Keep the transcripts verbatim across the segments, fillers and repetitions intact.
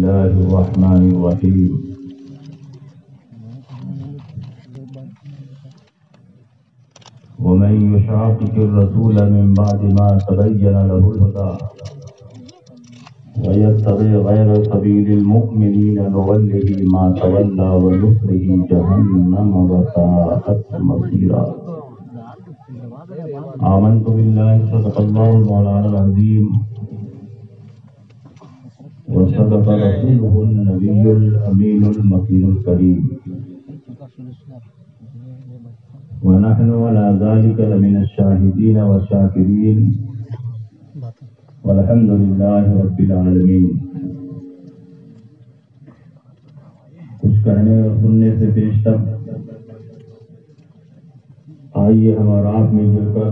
الله الرحمن الرحيم ومن يشاقق الرسول من بعد ما تبين له الهدى ويتبع غير سبيل المؤمنين نوله ما تولى ونصره جهنم وساءت مصيرا آمنت بالله صدق الله مولانا العظيم وصدق رسوله النبي الأمين المكين الكريم ونحن على ذلك لمن الشاهدين والشاكرين والحمد لله رب العالمين. کچھ کہنے اور سننے سے پیشتر آئیے ہم اور آپ مل جل کر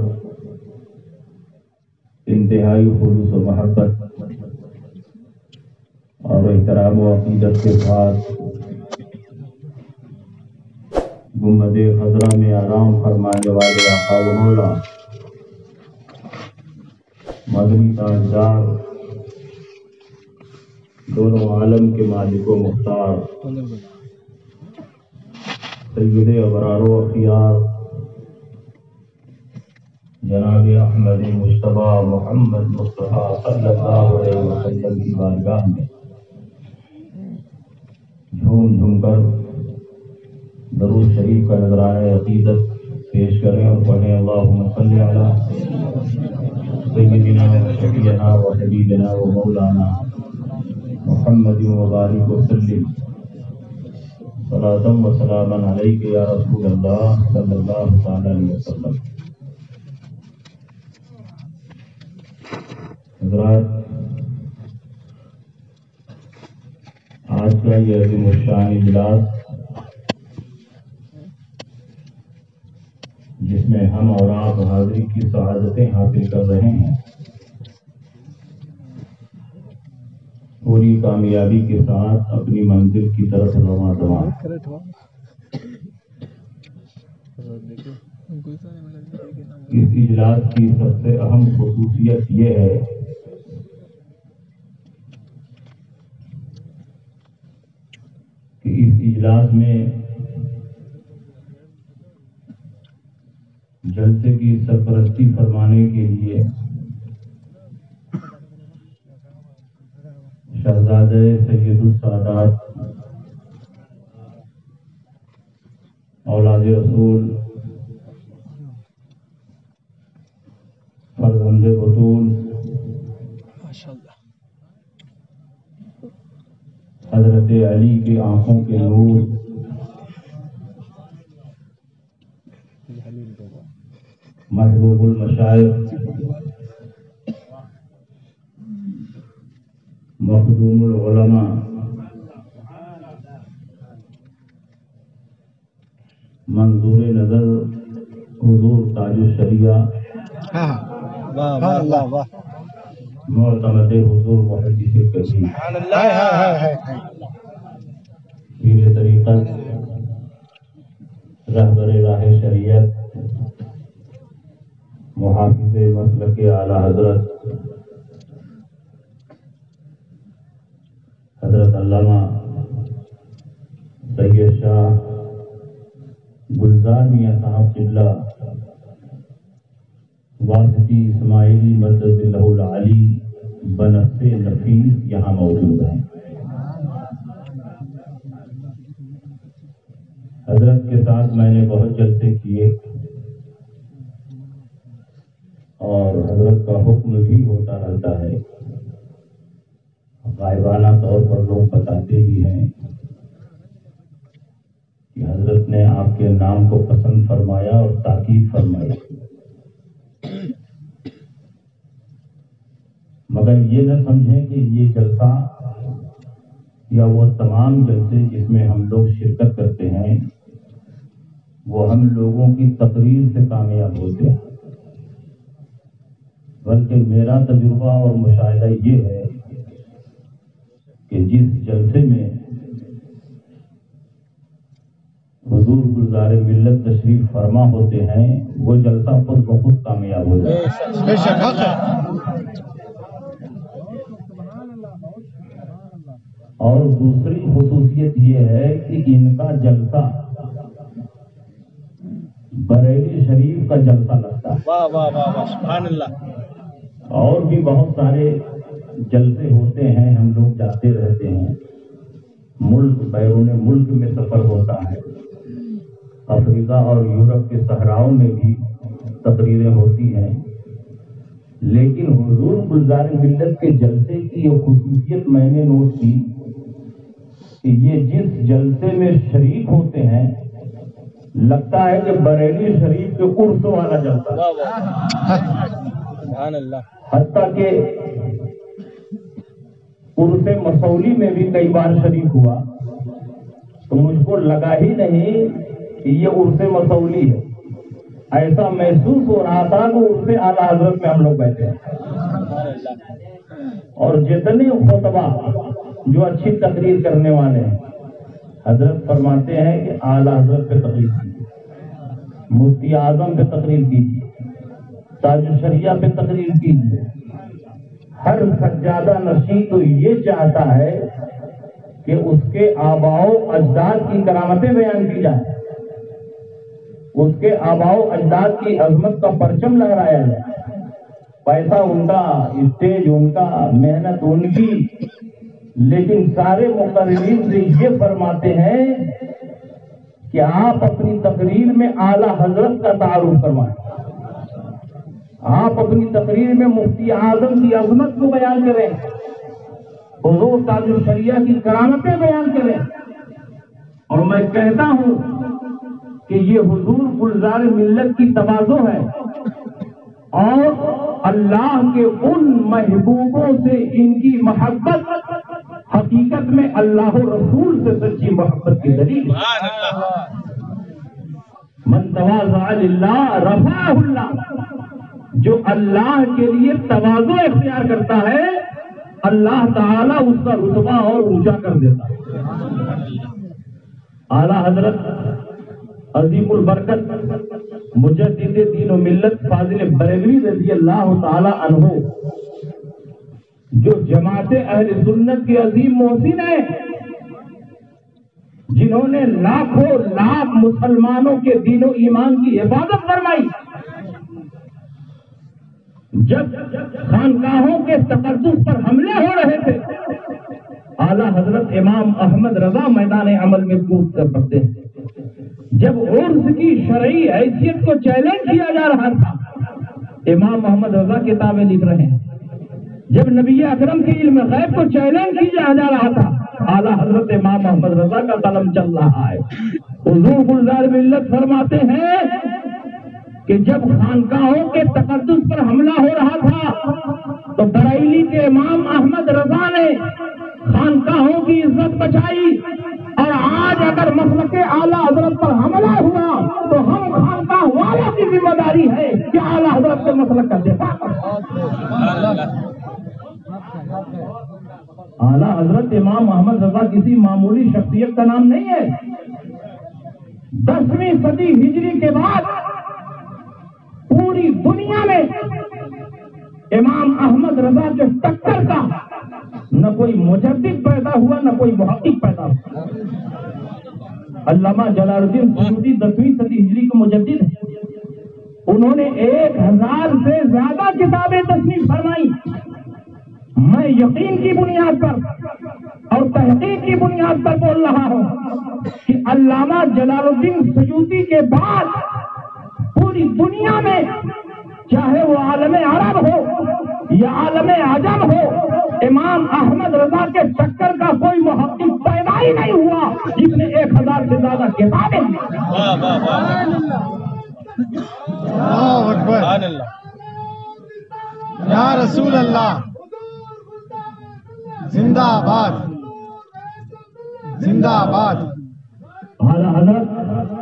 انتہائی خلوص و محبت اور احترام و عقیدت کے ساتھ گنبد خضرا میں آرام فرمانے والے آقا و مولا مدنی تاجدار دونوں عالم کے مالک و مختار سید ابرار و اخیار جناب احمد مجتبیٰ محمد مصطفیٰ صلی اللہ علیہ وسلم کی بارگاہ میں جھوم جھوم کر درود شریف کا نذرانہ عقیدت پیش کریں اور پڑھیں اللہم صلی علی سیدنا و شفیعنا و حبیبنا و مولانا محمد وبارک وسلم صلاۃ و سلاما علیک یا رسول اللہ صلی اللہ تعالی علیہ وسلم. حضرات، آج کا یہ عظیم الشان اجلاس جس میں ہم اور آپ حاضری کی سعادتیں حاصل کر رہے ہیں، پوری کامیابی کے ساتھ اپنی منزل کی طرف رواں رواں. اس اجلاس کی سب سے اہم خصوصیت یہ ہے کہ اس اجلاس میں جلسے کی سرپرستی فرمانے کے لیے شہزادہ سید السادات اولاد رسول فرزند بطول حضرت علی کی آنکھوں کے نور محبوب المشائخ مخدوم العلماء منظور نظر حضور تاج الشریعہ معتمد حضور محدث کبیر پیر طریقت رہبر راہ شریعت محافظ مسلک اعلی حضرت حضرت علامہ سید شاہ گلزار میاں صاحب قبلہ واسطی اسماعیلی مدد اللہ العلی بنفس نفیس یہاں موجود ہیں. حضرت کے ساتھ میں نے بہت جلسے کیے اور حضرت کا حکم بھی ہوتا رہتا ہے. غائبانہ طور پر لوگ بتاتے بھی ہیں کہ حضرت نے آپ کے نام کو پسند فرمایا اور تاکید فرمائی، مگر یہ نہ سمجھیں کہ یہ جلسہ یا وہ تمام جلسے جس میں ہم لوگ شرکت کرتے ہیں وہ ہم لوگوں کی تقریر سے کامیاب ہوتے ہیں، بلکہ میرا تجربہ اور مشاہدہ یہ ہے کہ جس جلسے میں حضور گلزار ملت تشریف فرما ہوتے ہیں وہ جلسہ خود بخود کامیاب ہو جاتا ہے. اور دوسری خصوصیت یہ ہے کہ ان کا جلسہ بریلی شریف کا جلسہ لگتا ہے. واہ واہ واہ واہ سبحان اللہ. اور بھی بہت سارے جلسے ہوتے ہیں، ہم لوگ جاتے رہتے ہیں، ملک بیرون ملک میں سفر ہوتا ہے، افریقہ اور یورپ کے صحراؤں میں بھی تقریریں ہوتی ہیں، لیکن حضور گلزار ملت کے جلسے کی یہ خصوصیت میں نے نوٹ کی کہ یہ جس جلسے میں شریک ہوتے ہیں لگتا ہے کہ بریلی شریف کے عرس والا جلسہ سبحان اللہ. حتیٰ کہ عرس مسولی میں بھی کئی بار شریک ہوا تو مجھ کو لگا ہی نہیں کہ یہ عرس مسولی ہے، ایسا محسوس ہو رہا تھا کہ عرس اعلیٰ حضرت میں ہم لوگ بیٹھے ہیں. اور جتنے خطبہ جو اچھی تقریر کرنے والے ہیں حضرت فرماتے ہیں کہ اعلیٰ حضرت پہ تقریر کیجیے، مفتی اعظم پہ تقریر کیجیے، تاج الشریعہ پہ تقریر کیجیے. ہر سجادہ نشین تو یہ چاہتا ہے کہ اس کے آباء و اجداد کی کرامتیں بیان کی جائیں، اس کے آباء و اجداد کی عظمت کا پرچم لہرایا جائے. پیسہ ان کا، اسٹیج ان کا، محنت ان کی، لیکن سارے مقررین سے یہ فرماتے ہیں کہ آپ اپنی تقریر میں اعلیٰ حضرت کا تعارف کروائیں، آپ اپنی تقریر میں مفتی اعظم کی عظمت کو بیان کریں، حضور تاج الشریعہ کی کرامتیں بیان کریں. اور میں کہتا ہوں کہ یہ حضور گلزار ملت کی تواضع ہے اور اللہ کے ان محبوبوں سے ان کی محبت حقیقت میں اللہ رسول سے سچی محبت کی دلیل. من تواضع للہ رفعہ اللہ، جو اللہ کے لیے تواضع اختیار کرتا ہے اللہ تعالیٰ اس کا رتبہ اور اونچا کر دیتا ہے. اعلیٰ حضرت عظیم البرکت مجدد دین و ملت فاضل بریلوی رضی اللہ تعالی عنہ جو جماعت اہل سنت کے عظیم محسن ہیں، جنہوں نے لاکھوں لاکھ مسلمانوں کے دین و ایمان کی حفاظت فرمائی، جب خانقاہوں کے تقدس پر حملے ہو رہے تھے اعلیٰ حضرت امام احمد رضا میدان عمل میں کود کر پڑتے ہیں. جب عرس کی شرعی حیثیت کو چیلنج کیا جا رہا تھا امام محمد رضا کتابیں لکھ رہے ہیں. جب نبی اکرم کے علم غیب کو چیلنج کیا جا رہا تھا اعلیٰ حضرت امام محمد رضا کا قلم چل رہا ہے. حضور گلزار ملت فرماتے ہیں کہ جب خانقاہوں کے تقدس پر حملہ ہو رہا تھا تو بریلی کے امام احمد رضا نے خانقاہوں کی عزت بچائی، اور آج اگر مسلک اعلیٰ حضرت پر حملہ ہوا تو ہم خانقاہ والوں کی ذمہ داری ہے کہ اعلیٰ حضرت کے مسلک کا دفاع کریں. اعلیٰ حضرت امام محمد رضا کسی معمولی شخصیت کا نام نہیں ہے. دسویں صدی ہجری کے بعد پوری دنیا میں امام احمد رضا کے ٹکر کا نہ کوئی مجدد پیدا ہوا نہ کوئی محقق پیدا ہوا. علامہ جلال الدین سیوطی دسویں صدی ہجری کے مجدد ہیں. انہوں نے ایک ہزار سے زیادہ کتابیں تصنیف فرمائی. میں یقین کی بنیاد پر اور تحقیق کی بنیاد پر بول رہا ہوں کہ علامہ جلال الدین سیوطی کے بعد پوری دنیا میں چاہے وہ عالم عرب ہو یا عالم عجم ہو امام احمد رضا کے ٹکر کا کوئی محقق پیدا ہی نہیں ہوا جس نے ایک ہزار سے زیادہ کتابیں. یا رسول اللہ زندہ آباد زندہ آباد. اعلیٰ حضرت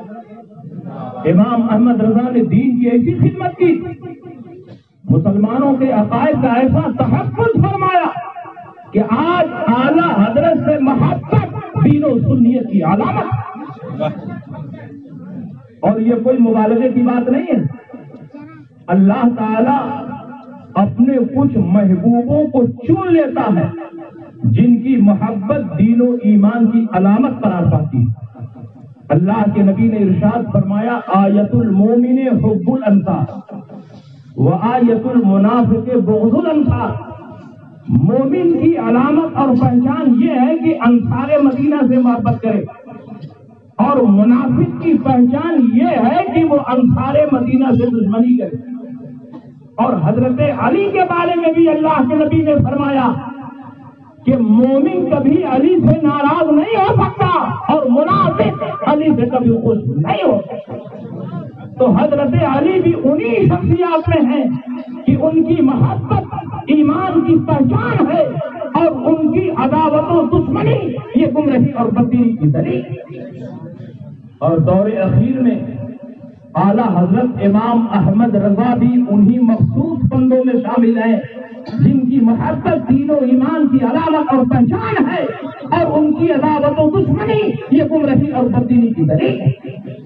امام احمد رضا نے دین کی ایسی خدمت کی، مسلمانوں کے عقائد کا ایسا تحفظ فرمایا کہ آج اعلیٰ حضرت سے محبت دین و سنیت کی علامت. اور یہ کوئی مبالغے کی بات نہیں ہے. اللہ تعالی اپنے کچھ محبوبوں کو چن لیتا ہے جن کی محبت دین و ایمان کی علامت قرار پاتی ہے۔ اللہ کے نبی نے ارشاد فرمایا آیت المومن حب الانصار و آیت المنافق بغض الانصار۔ مومن کی علامت اور پہچان یہ ہے کہ انصار مدینہ سے محبت کرے، اور منافق کی پہچان یہ ہے کہ وہ انصار مدینہ سے دشمنی کرے۔ اور حضرت علی کے بارے میں بھی اللہ کے نبی نے فرمایا کہ مومن کبھی علی سے ناراض نہیں ہو سکتا اور منافق علی سے کبھی خوش نہیں ہو سکتا۔ تو حضرت علی بھی انہی شخصیات میں ہیں کہ ان کی محبت ایمان کی پہچان ہے، اور ان کی عداوت و دشمنی یہ گمراہی اور بددینی کی دلیل۔ اور دور اخیر میں اعلیٰ حضرت امام احمد رضا بھی انہی مخصوص بندوں میں شامل ہیں جن کی محبت دین و ایمان کی علامت اور پہچان ہے، اور ان کی عداوت و دشمنی یہ گمراہی اور بددینی کی دلیل ہے۔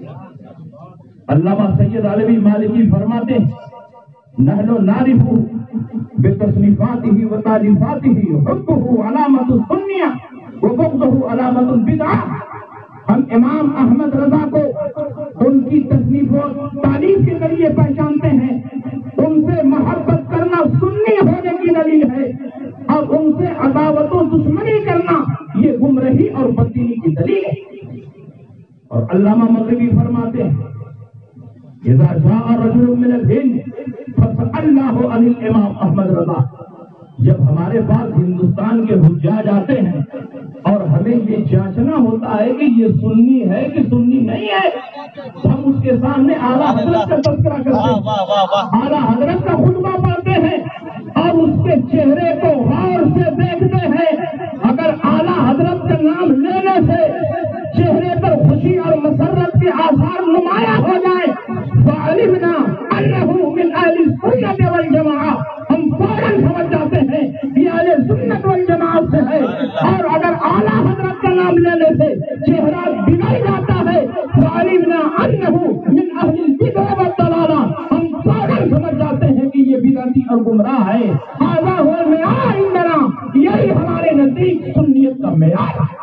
علامہ سید علوی مالکی فرماتے ہیں نحن نعرف بتصنیفاتہ و تالیفاتہ حبہ علامت السنیہ و بغضہ علامت البدعہ۔ ہم امام احمد رضا کو ان کی تصنیف و تعریف کے ذریعے پہچانتے ہیں، ان سے محبت کرنا سنی ہونے کی دلیل ہے، اور ان سے عداوت و دشمنی کرنا یہ گمراہی اور بددینی کی دلیل ہے۔ اور علامہ مغربی فرماتے ہیں اذا جاء رجل من الهند فسألناه عن الامام احمد رضا، جب ہمارے پاس ہندوستان کے حجاج آتے ہیں اور ہمیں یہ جانچنا ہوتا ہے کہ یہ سنی ہے کہ سنی نہیں ہے، ہم اس کے سامنے اعلیٰ حضرت کا تذکرہ کرتے ہیں، اعلیٰ حضرت کا خطبہ پڑھتے ہیں، اور اس کے چہرے کو غور سے دیکھتے ہیں۔ اگر اعلیٰ حضرت کا نام لینے سے چہرے پر خوشی اور مسرت کے آثار نمایاں ہو جائے فعلمنا انہ من اہل السنت والجماعہ، ہم فوراً سمجھ جاتے ہیں یہ اہل سنت والجماعت سے ہے۔ اور اگر اعلیٰ حضرت کا نام لینے سے چہرہ بگڑ جاتا ہے فعلمنا انہ من اہل البدع والضلالہ، ہم فوراً سمجھ جاتے ہیں کہ یہ بدعتی اور گمراہ ہے۔ ھذا ھو المعیار عندنا، یہی ہمارے نزدیک سنیت کا معیار ہے۔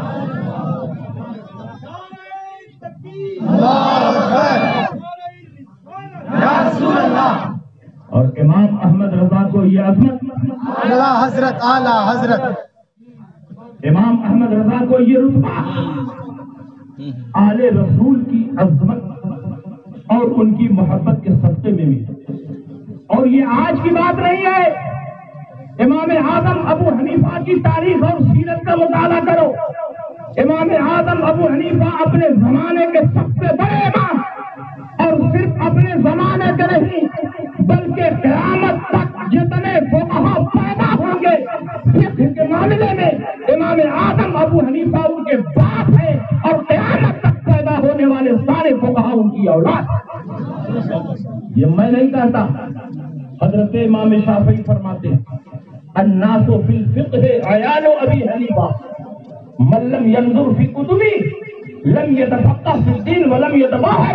یا رسول اللہ۔ اور امام احمد رضا کو یہ عظمت، اعلیٰ حضرت اعلیٰ حضرت امام احمد رضا کو یہ رتبہ آل رسول کی عظمت اور ان کی محبت کے صدقے میں بھی۔ اور یہ آج کی بات نہیں ہے، امام اعظم ابو حنیفہ کی تاریخ اور سیرت کا مطالعہ کرو۔ امام اعظم ابو حنیفہ اپنے زمانے کے سب سے بڑے امام، اور صرف اپنے زمانے کے نہیں بلکہ قیامت تک جتنے فقہا پیدا ہوں گے فقہ کے معاملے میں امام اعظم ابو حنیفہ ان کے باپ ہیں، اور قیامت تک پیدا ہونے والے سارے فقہا ان کی اولاد۔ یہ میں نہیں کہتا، حضرت امام شافعی فرماتے ہیں الناس فی الفقہ عیال ابی حنیفہ من لم ينظر فی کتبی لم یتفقہ فی الدین ولم یتباہر۔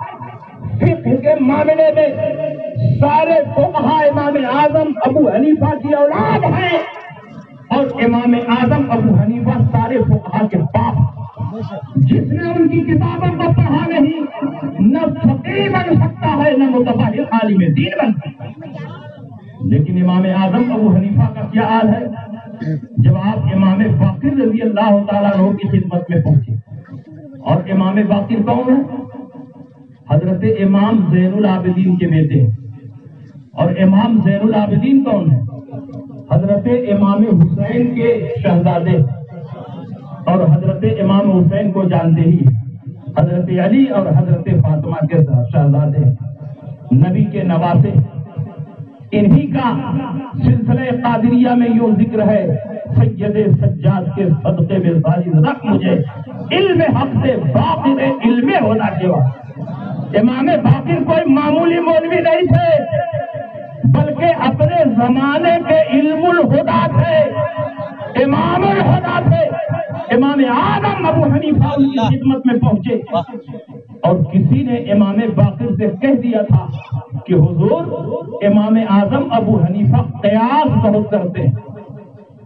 فقہ کے معاملے میں سارے فقہا امام اعظم ابو حنیفہ کی اولاد ہیں، اور امام اعظم ابو حنیفہ سارے فقہا کے باپ۔ جس نے ان کی کتابوں کو پڑھا نہیں نہ فقیہ بن سکتا ہے نہ متفقہ عالم دین بن سکتا ہے۔ لیکن امام اعظم ابو حنیفہ کا کیا حال ہے جب آپ امام باقر رضی اللہ تعالیٰ عنہ کی خدمت میں پہنچے؟ اور امام باقر کون ہے؟ حضرت امام زین العابدین کے بیٹے ہیں۔ اور امام زین العابدین کون ہے؟ حضرت امام حسین کے شہزادے، اور حضرت امام حسین کو جانتے ہی حضرت علی اور حضرت فاطمہ کے شہزادے، نبی کے نواسے۔ انہی کا سلسلہ قادریہ میں یوں ذکر ہے سید سجاد کے صدقے میں ساری رکھ مجھے علم حق سے باقر علم ہونا چاہیے۔ امام باقر کوئی معمولی مولوی نہیں تھے بلکہ اپنے زمانے کے علم الہدا تھے، امام الہدا تھے۔ امام اعظم ابو حنیفہ کی خدمت میں پہنچے اور کسی نے امام باقر سے کہہ دیا تھا کہ حضور امام اعظم ابو حنیفہ قیاس بہت کرتے ہیں،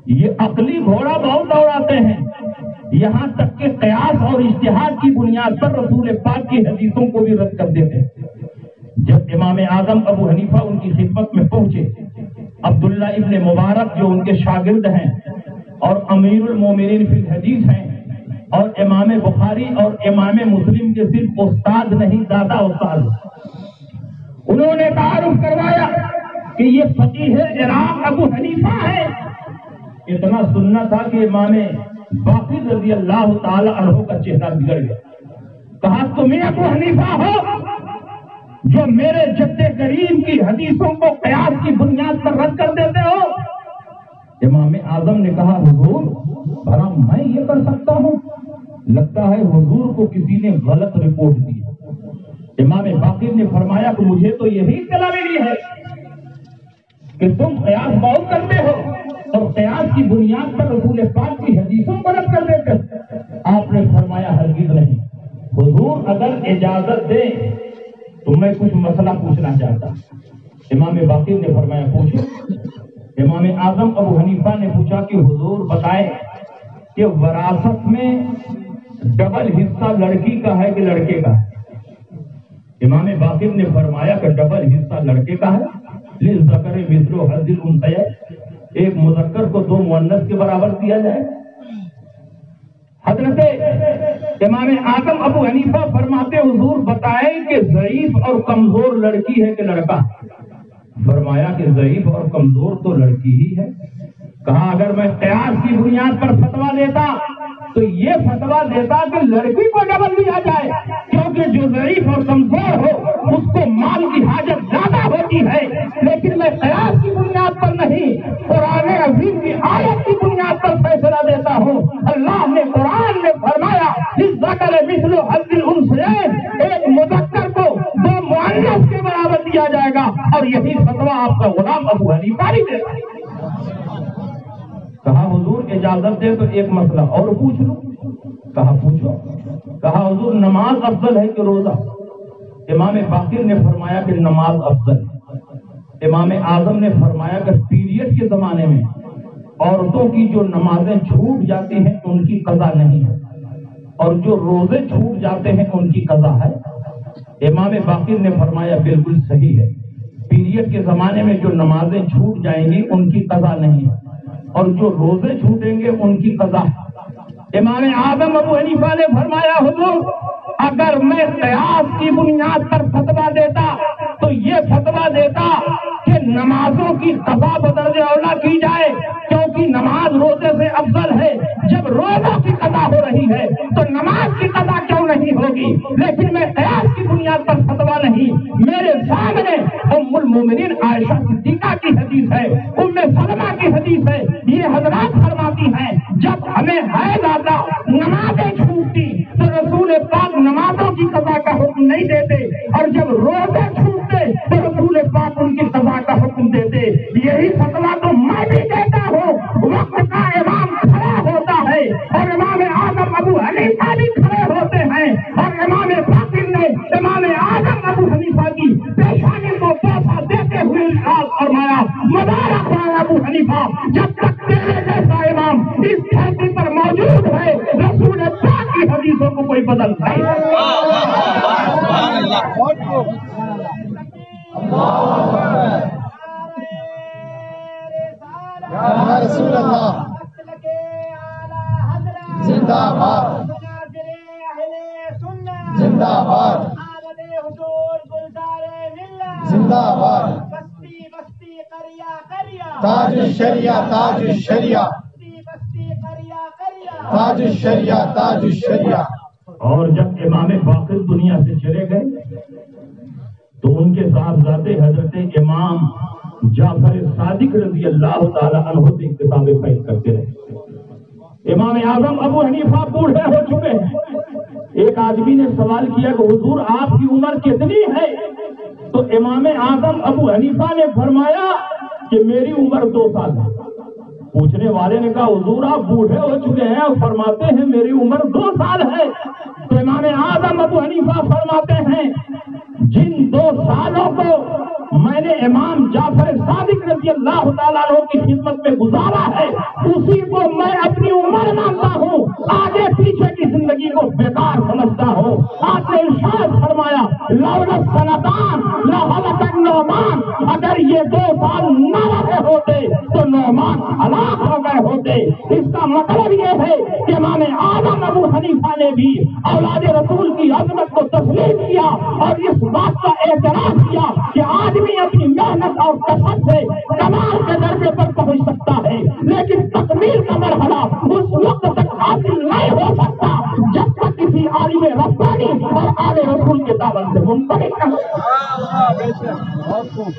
یہ عقلی گھوڑا بہت دوڑاتے ہیں، یہاں تک کہ قیاس اور اجتہاد کی بنیاد پر رسول پاک کی حدیثوں کو بھی رد کر دیتے ہیں۔ جب امام اعظم ابو حنیفہ ان کی خدمت میں پہنچے، عبداللہ ابن مبارک جو ان کے شاگرد ہیں اور امیر المومنین فی الحدیث ہیں، اور امام بخاری اور امام مسلم کے صرف استاد نہیں دادا استاد، انہوں نے تعارف کروایا کہ یہ فقیہ عراق ابو حنیفہ ہے۔ اتنا سننا تھا کہ امام باقر رضی اللہ تعالی عنہ کا چہرہ بگڑ گیا۔ کہا تمہیں ابو حنیفہ ہو جو میرے جد کریم کی حدیثوں کو قیاس کی بنیاد پر رد کر دیتے ہو؟ امام اعظم نے کہا حضور بھلا میں یہ کر سکتا ہوں؟ لگتا ہے حضور کو کسی نے غلط رپورٹ دی۔ امام باقر نے فرمایا کہ مجھے تو یہی اطلاع ملی ہے کہ تم قیاس بہت کرتے ہو اور قیاس کی بنیاد پر رسول پاک کی حدیثوں کو رد کر دیتے ہو۔ آپ نے فرمایا ہرگز نہیں، حضور اگر اجازت دیں تو میں کچھ مسئلہ پوچھنا چاہتا۔ امام باقر نے فرمایا پوچھو۔ امام اعظم ابو حنیفہ نے پوچھا کہ حضور بتائیں کہ وراثت میں ڈبل حصہ لڑکی کا ہے کہ لڑکے کا ہے؟ امام باقر نے فرمایا کہ ڈبل حصہ لڑکے کا ہے، للذکر مثل حظ الانثیین، ایک مذکر کو دو مؤنث کے برابر دیا جائے۔ حضرت امام اعظم ابو حنیفہ فرماتے حضور بتائیں کہ ضعیف اور کمزور لڑکی ہے کہ لڑکا؟ فرمایا کہ ضعیف اور کمزور تو لڑکی ہی ہے۔ کہا اگر میں قیاس کی بنیاد پر فتویٰ دیتا تو یہ فتویٰ دیتا کہ لڑکی کو ڈبل دیا جائے، کیونکہ جو ضعیف اور کمزور ہو اس کو مال کی حاجت زیادہ ہوتی ہے، لیکن میں قیاس کی بنیاد پر نہیں، قرآن عظیم کی آیت کی بنیاد پر فیصلہ دیتا ہوں۔ اللہ نے قرآن میں فرمایا للذکر مثل حظ الانثیین، ایک مذکر کو دو مؤنث کے برابر دیا جائے گا، اور یہی فتویٰ آپ کا غلام ابو حنیفہ ہی دیتا ہے۔ کہا حضور اجازت دے تو ایک مسئلہ اور پوچھ لوں؟ کہا پوچھو۔ کہا حضور نماز افضل ہے کہ روزہ؟ امام باقر نے فرمایا کہ نماز افضل ہے۔ امام اعظم نے فرمایا کہ پیریڈ کے زمانے میں عورتوں کی جو نمازیں چھوٹ جاتی ہیں ان کی قضا نہیں ہے، اور جو روزے چھوٹ جاتے ہیں ان کی قضا ہے۔ امام باقر نے فرمایا بالکل صحیح ہے، پیریڈ کے زمانے میں جو نمازیں چھوٹ جائیں گی ان کی قضا نہیں ہے، اور جو روزے چھوٹیں گے ان کی قضا ہے۔ امام اعظم ابو حنیفہ نے فرمایا حضور اگر میں قیاس کی بنیاد پر فتویٰ دیتا تو یہ فتویٰ دیتا کہ نمازوں کی قضا بدرجہ اولا کی جائے، کیونکہ نماز روزے سے افضل ہے۔ جب روزوں کی قضا ہو رہی ہے تو نماز کی قضا کیوں نہیں ہوگی؟ لیکن میں قیاس کی بنیاد پر فتویٰ نہیں، میرے سامنے ام المومنین عائشہ صدیقہ کی حدیث ہے، ام سلمہ کی حدیث ہے، یہ حضرات فرماتی ہیں جب ہمیں حیض آتا نمازیں چھوٹتی تو رسول پاک نمازوں کی قضا کا حکم نہیں دیتے، اور جب روزے چھوٹتے تو رسول پاک ان کی قضا کا حکم دیتے۔ یہی فتویٰ تو میں بھی دیتا ہوں۔ وقت کا امام کھڑا ہوتا ہے اور امام اعظم ابو حنیفہ بھی کھڑے ہوتے ہیں، اور امام باقر نے امام اعظم ابو حنیفہ کی پیشانی کو پیسہ دیتے ہوئے ارشاد فرمایا مبارک ہو ابو حنیفہ، جب تک تیرے جیسا امام اس دھرتی پر موجود ہے رسول پاک کی حدیثوں کو کوئی بدل نہیں۔ یا رسول اللہ زندہ باد، زندہ باد، زندہ باد، تاج الشریعہ، تاج الشریعہ، تاج الشریعہ، تاج الشریعہ۔ اور جب امام باقر دنیا سے چلے گئے تو ان کے صاحبزادے حضرت امام جعفر صادق رضی اللہ تعالی عنہ سے کتابیں پیش کرتے رہے۔ امام اعظم ابو حنیفہ بوڑھے ہو چکے ہیں۔ ایک آدمی نے سوال کیا کہ حضور آپ کی عمر کتنی ہے؟ تو امام اعظم ابو حنیفہ نے فرمایا کہ میری عمر دو سال ہے۔ پوچھنے والے نے کہا حضور آپ بوڑھے ہو چکے ہیں اور فرماتے ہیں میری عمر دو سال ہے؟ تو امام اعظم ابو حنیفہ فرماتے ہیں جن دو سالوں کو میں نے امام جعفر صادق رضی رضی اللہ تعالیٰ عنہ کی خدمت میں گزارا ہے اسی کو میں اپنی عمر مانتا ہوں، آگے پیچھے کی زندگی کو بیکار سمجھتا ہوں۔ آپ نے ارشاد فرمایا لولا سنتان لہلک النعمان، اگر یہ دو سال نہ رہے ہوتے تو نعمان ہلاک ہو گئے ہوتے۔ اس کا مطلب یہ ہے کہ امام اعظم ابو حنیفہ نے بھی اولاد رسول کی عظمت کو تسلیم کیا اور اس بات کا اعتراف کیا کہ آدمی اپنی محنت اور کسب سے کمال کے درجے پر پہنچ سکتا ہے، لیکن تکمیل کا مرحلہ اس وقت تک حاصل نہیں ہو سکتا جب تک کسی عالم ربانی اور آل رسول کے دعوت سے منسلک نہ ہو۔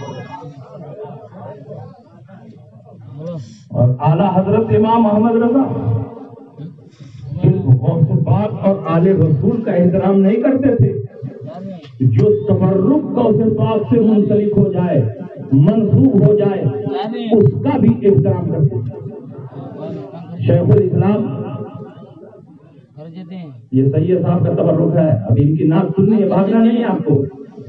اور اعلیٰ حضرت امام محمد رضا صرف غوث پاک اور آل رسول کا احترام نہیں کرتے تھے، جو تبرک غوث پاک سے منسلک ہو جائے، منسوب ہو جائے، اس کا بھی احترام کرتے تھے۔ شیخ الاسلام یہ سید صاحب کا تبرک ہے، ابھی ان کی نعت سننی ہے، بھاگنا نہیں ہے آپ کو۔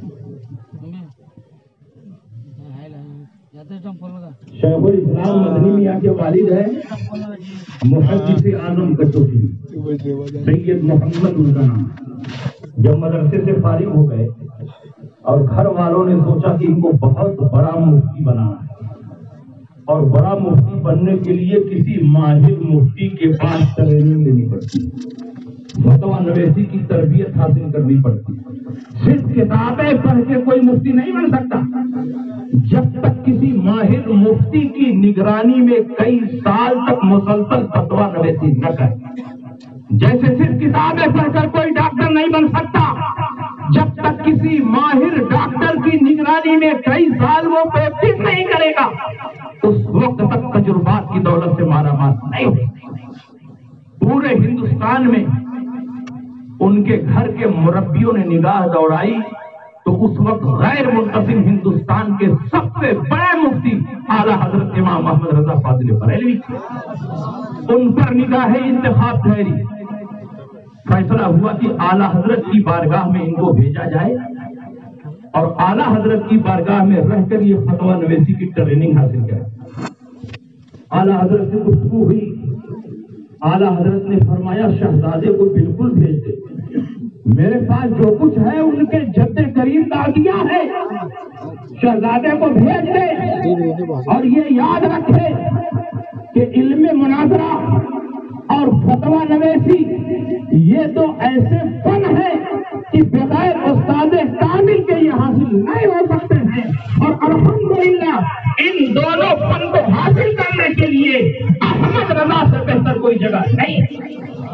شیخ الاسلام مدنی میاں کے والد ہیں محدث اعظم کشوفی سید محمد ان کا نام۔ جب مدرسے سے فارغ ہو گئے اور گھر والوں نے سوچا کہ ان کو بہت بڑا مفتی بنانا ہے اور بڑا مفتی بننے کے لیے کسی ماہر مفتی کے پاس ٹریننگ لینی پڑتی، فتویٰ نویسی کی تربیت حاصل کرنی پڑتی، صرف کتابیں پڑھ کے کوئی مفتی نہیں بن سکتا جب تک کسی ماہر مفتی کی نگرانی میں کئی سال تک مسلسل فتویٰ نویسی نہ کرے۔ جیسے صرف کتابیں پڑھ کر کوئی ڈاکٹر نہیں بن سکتا جب تک کسی ماہر ڈاکٹر کی نگرانی میں کئی سال وہ پریکٹس نہیں کرے گا، اس وقت تک تجربات کی دولت سے مارا مار نہیں ہوگا۔ پورے ہندوستان میں ان کے گھر کے مربیوں نے نگاہ دوڑائی تو اس وقت غیر منتظم ہندوستان کے سب سے بڑے مفتی اعلیٰ حضرت امام محمد رضا فاضل بریلوی تھے۔ ان پر نگاہ انتخاب ٹھہری، فیصلہ ہوا کہ اعلیٰ حضرت کی بارگاہ میں ان کو بھیجا جائے اور اعلیٰ حضرت کی بارگاہ میں رہ کر یہ فتویٰ نویسی کی ٹریننگ حاصل کرے۔ اعلیٰ حضرت سے گفتگو ہوئی، اعلیٰ حضرت نے فرمایا شہزادے کو بالکل بھیج دے، میرے پاس جو کچھ ہے ان کے جد کریم کا دیا ہے، شہزادے کو بھیج دے اور یہ یاد رکھے کہ علم مناظرہ اور فتویٰ نویسی یہ تو ایسے فن ہے کہ بغیر استاد کامل کے یہ حاصل نہیں ہو سکتے ہیں، اور الحمدللہ ان دونوں فن کو حاصل کرنے کے لیے احمد رضا سے بہتر کوئی جگہ نہیں۔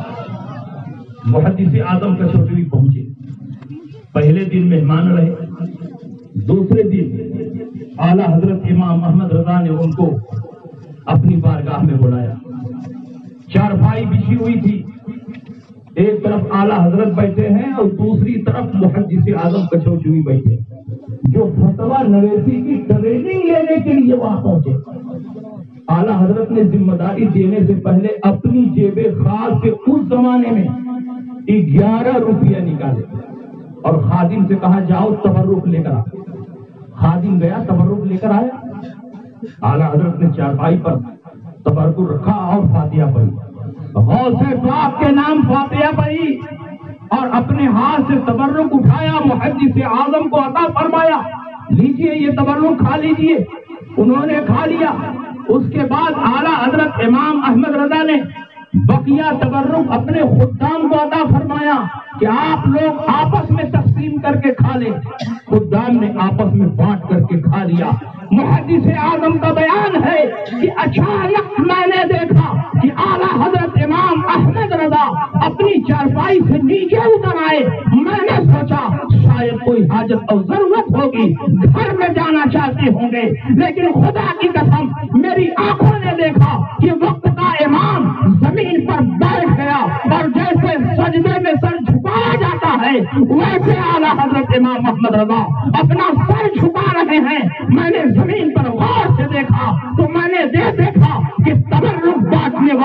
محدث اعظم کشوفی پہنچے، پہلے دن مہمان رہے، دوسرے دن اعلیٰ حضرت امام محمد رضا نے ان کو اپنی بارگاہ میں بلایا۔ چارپائی بچھی ہوئی تھی، ایک طرف اعلیٰ حضرت بیٹھے ہیں اور دوسری طرف محدث اعظم کشوفی بیٹھے جو فتویٰ نویسی کی ٹریننگ لینے کے لیے وہاں پہنچے۔ اعلیٰ حضرت نے ذمہ داری دینے سے پہلے اپنی جیب خاص سے اس زمانے میں گیارہ روپیہ نکالے اور خادم سے کہا جاؤ تبرک لے کر آ۔ خادم گیا، تبرک لے کر آیا۔ اعلیٰ حضرت نے چارپائی پر تبرک رکھا اور فاتحہ پڑھی، غوث پاک کے نام فاتحہ پڑھی اور اپنے ہاتھ سے تبرک اٹھایا، محدث اعظم کو عطا فرمایا، لیجئے یہ تبرک کھا لیجئے۔ انہوں نے کھا لیا۔ اس کے بعد اعلیٰ حضرت امام احمد رضا نے بقیہ تبرک اپنے خدام کو عطا فرمایا کہ آپ لوگ آپس میں تقسیم کر کے کھا لیں۔ خدام نے آپس میں بانٹ کر کے کھا لیا۔ محدث اعظم کا بیان ہے کہ اچانک میں نے دیکھا کہ اعلیٰ حضرت امام احمد رضا اپنی چارپائی سے نیچے اتر آئے۔ میں نے سوچا شاید کوئی حاجت اور ضرورت ہوگی، گھر میں جانا چاہتے ہوں گے، لیکن خدا کی قسم میری آنکھوں نے دیکھا کہ وقت کا امام زمین پر بیٹھ گیا اور جیسے سجدے میں سر جھکایا جاتا ہے ویسے اعلیٰ حضرت امام محمد رضا اپنا سر جھکا رہے ہیں۔ میں نے زمین پر غور سے دیکھا تو میں نے یہ دیکھا کہ تبرک بانٹنے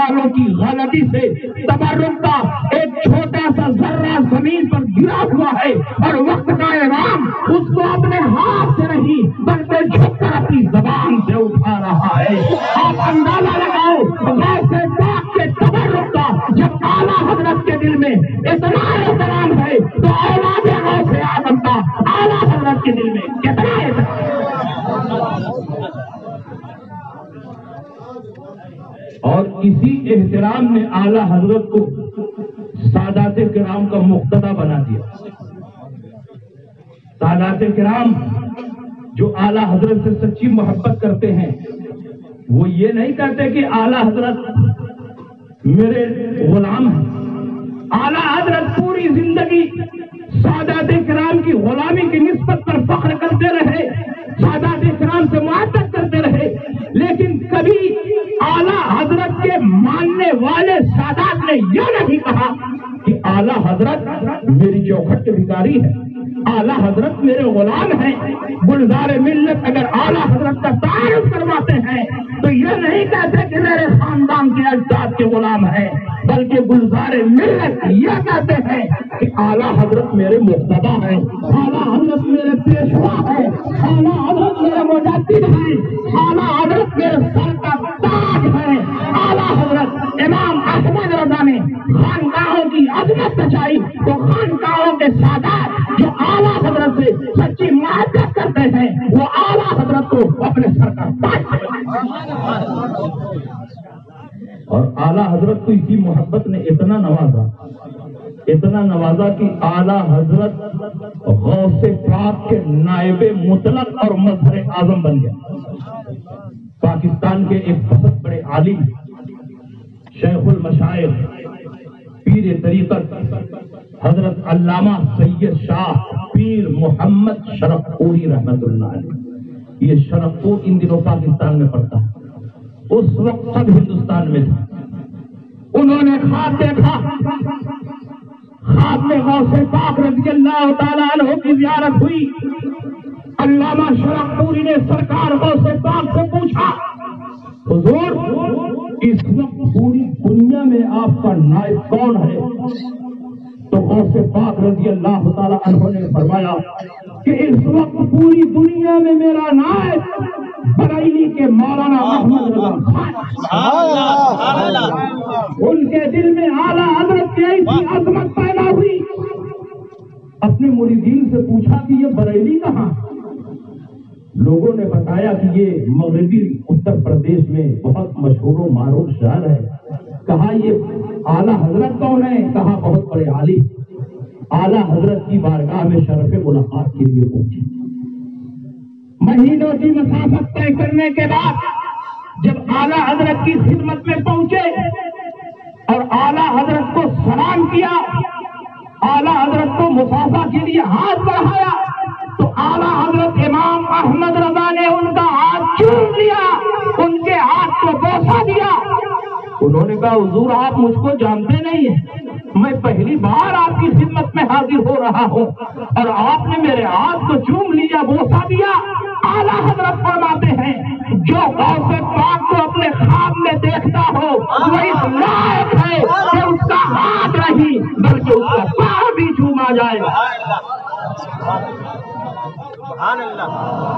والوں کی غلطی سے تبرک کا ایک چھوٹا سا ذرہ زمین پر گرا ہوا ہے اور وقت کا امام اس کو اپنے ہاتھ سے نہیں بلکہ جھک کر اپنی زبان سے اٹھا رہا ہے. آپ اندازہ لگاؤ غوث پاک کے تبرک کا جب اعلیٰ حضرت کے دل میں اتنا احترام ہے تو اولاد غوث اعظم کا اعلیٰ حضرت کے دل میں کتنا احترام. اور اسی احترام نے اعلیٰ حضرت کو سادات کرام کا مقتدی بنا دیا. سادات کرام جو اعلیٰ حضرت سے سچی محبت کرتے ہیں وہ یہ نہیں کہتے کہ اعلیٰ حضرت میرے غلام ہیں. اعلیٰ حضرت پوری زندگی سادات کرام کی غلامی کی نسبت پر فخر کرتے رہے, سادات کرام سے محبت کرتے رہے, لیکن کبھی اعلیٰ حضرت کے ماننے والے سادات نے یہ نہیں کہا کہ اعلیٰ حضرت میری چوکھٹ کے بھکاری ہے, اعلیٰ حضرت میرے غلام ہیں. گلزار ملت اگر اعلیٰ حضرت کا تعارف کرواتے ہیں تو یہ نہیں کہتے کہ میرے خاندان کے اجداد کے غلام ہیں, بلکہ گلزار ملت یہ کہتے ہیں کہ اعلیٰ حضرت میرے مقتدی ہیں, اعلیٰ حضرت میرے پیشوا ہیں, اعلیٰ حضرت میرے مجدد ہیں, اعلیٰ حضرت میرے سر کا تاج ہے. اعلیٰ حضرت امام احمد رضا نے خانقاہوں کی عظمت بچائی تو خانقاہوں کے سادات جو اعلیٰ حضرت سے سچی محبت کرتے ہیں وہ اعلیٰ حضرت کو اپنے سر کا تاج. اور اعلیٰ حضرت کو اسی محبت نے اتنا نوازا اتنا نوازا کہ اعلیٰ حضرت غوث پاک کے نائب مطلق اور مظہر اعظم بن گیا. پاکستان کے ایک بہت بڑے عالم شیخ المشائخ پیر طریقت حضرت علامہ سید شاہ پیر محمد شرفپوری رحمت اللہ علیہ, یہ شرفپور ان دنوں پاکستان میں پڑتا ہے, اس وقت سب ہندوستان میں تھا. انہوں نے خواب دیکھا, خواب میں غوث پاک رضی اللہ تعالیٰ عنہ کی زیارت ہوئی. علامہ شرفپوری نے سرکار غوث پاک سے پوچھا, حضور اس وقت پوری دنیا میں آپ کا نائب کون ہے؟ تو غوث پاک رضی اللہ تعالیٰ عنہ نے فرمایا کہ اس وقت پوری دنیا میں میرا نائب بریلی کے مولانا احمد رضا خان. ان کے دل میں اعلیٰ حضرت کی ایسی عظمت پیدا ہوئی. اپنے مریدین سے پوچھا کہ یہ بریلی کہاں؟ لوگوں نے بتایا کہ یہ مغربی اتر پردیش میں بہت مشہور و معروف شہر ہے. کہا یہ اعلیٰ حضرت کون ہے؟ کہا بہت بڑے عالم. اعلیٰ حضرت کی بارگاہ میں شرف ملاقات کے لیے پہنچے. مہینوں کی مسافت طے کرنے کے بعد جب اعلیٰ حضرت کی خدمت میں پہنچے اور اعلیٰ حضرت کو سلام کیا, اعلیٰ حضرت کو مصافحہ کے لیے ہاتھ بڑھایا تو اعلیٰ حضرت امام احمد رضا نے ان کا ہاتھ چوم لیا, ان کے ہاتھ کو بوسہ دیا. انہوں نے کہا حضور آپ مجھ کو جانتے نہیں ہیں, میں پہلی بار آپ کی خدمت میں حاضر ہو رہا ہوں اور آپ نے میرے ہاتھ کو چوم لیا, بوسہ دیا. اعلیٰ حضرت فرماتے ہیں جو غوث پاک کو اپنے خواب میں دیکھتا ہو وہ اس لائق ہے کہ اس کا ہاتھ نہیں بلکہ اس کا پاؤں بھی چوما جائے. سبحان اللہ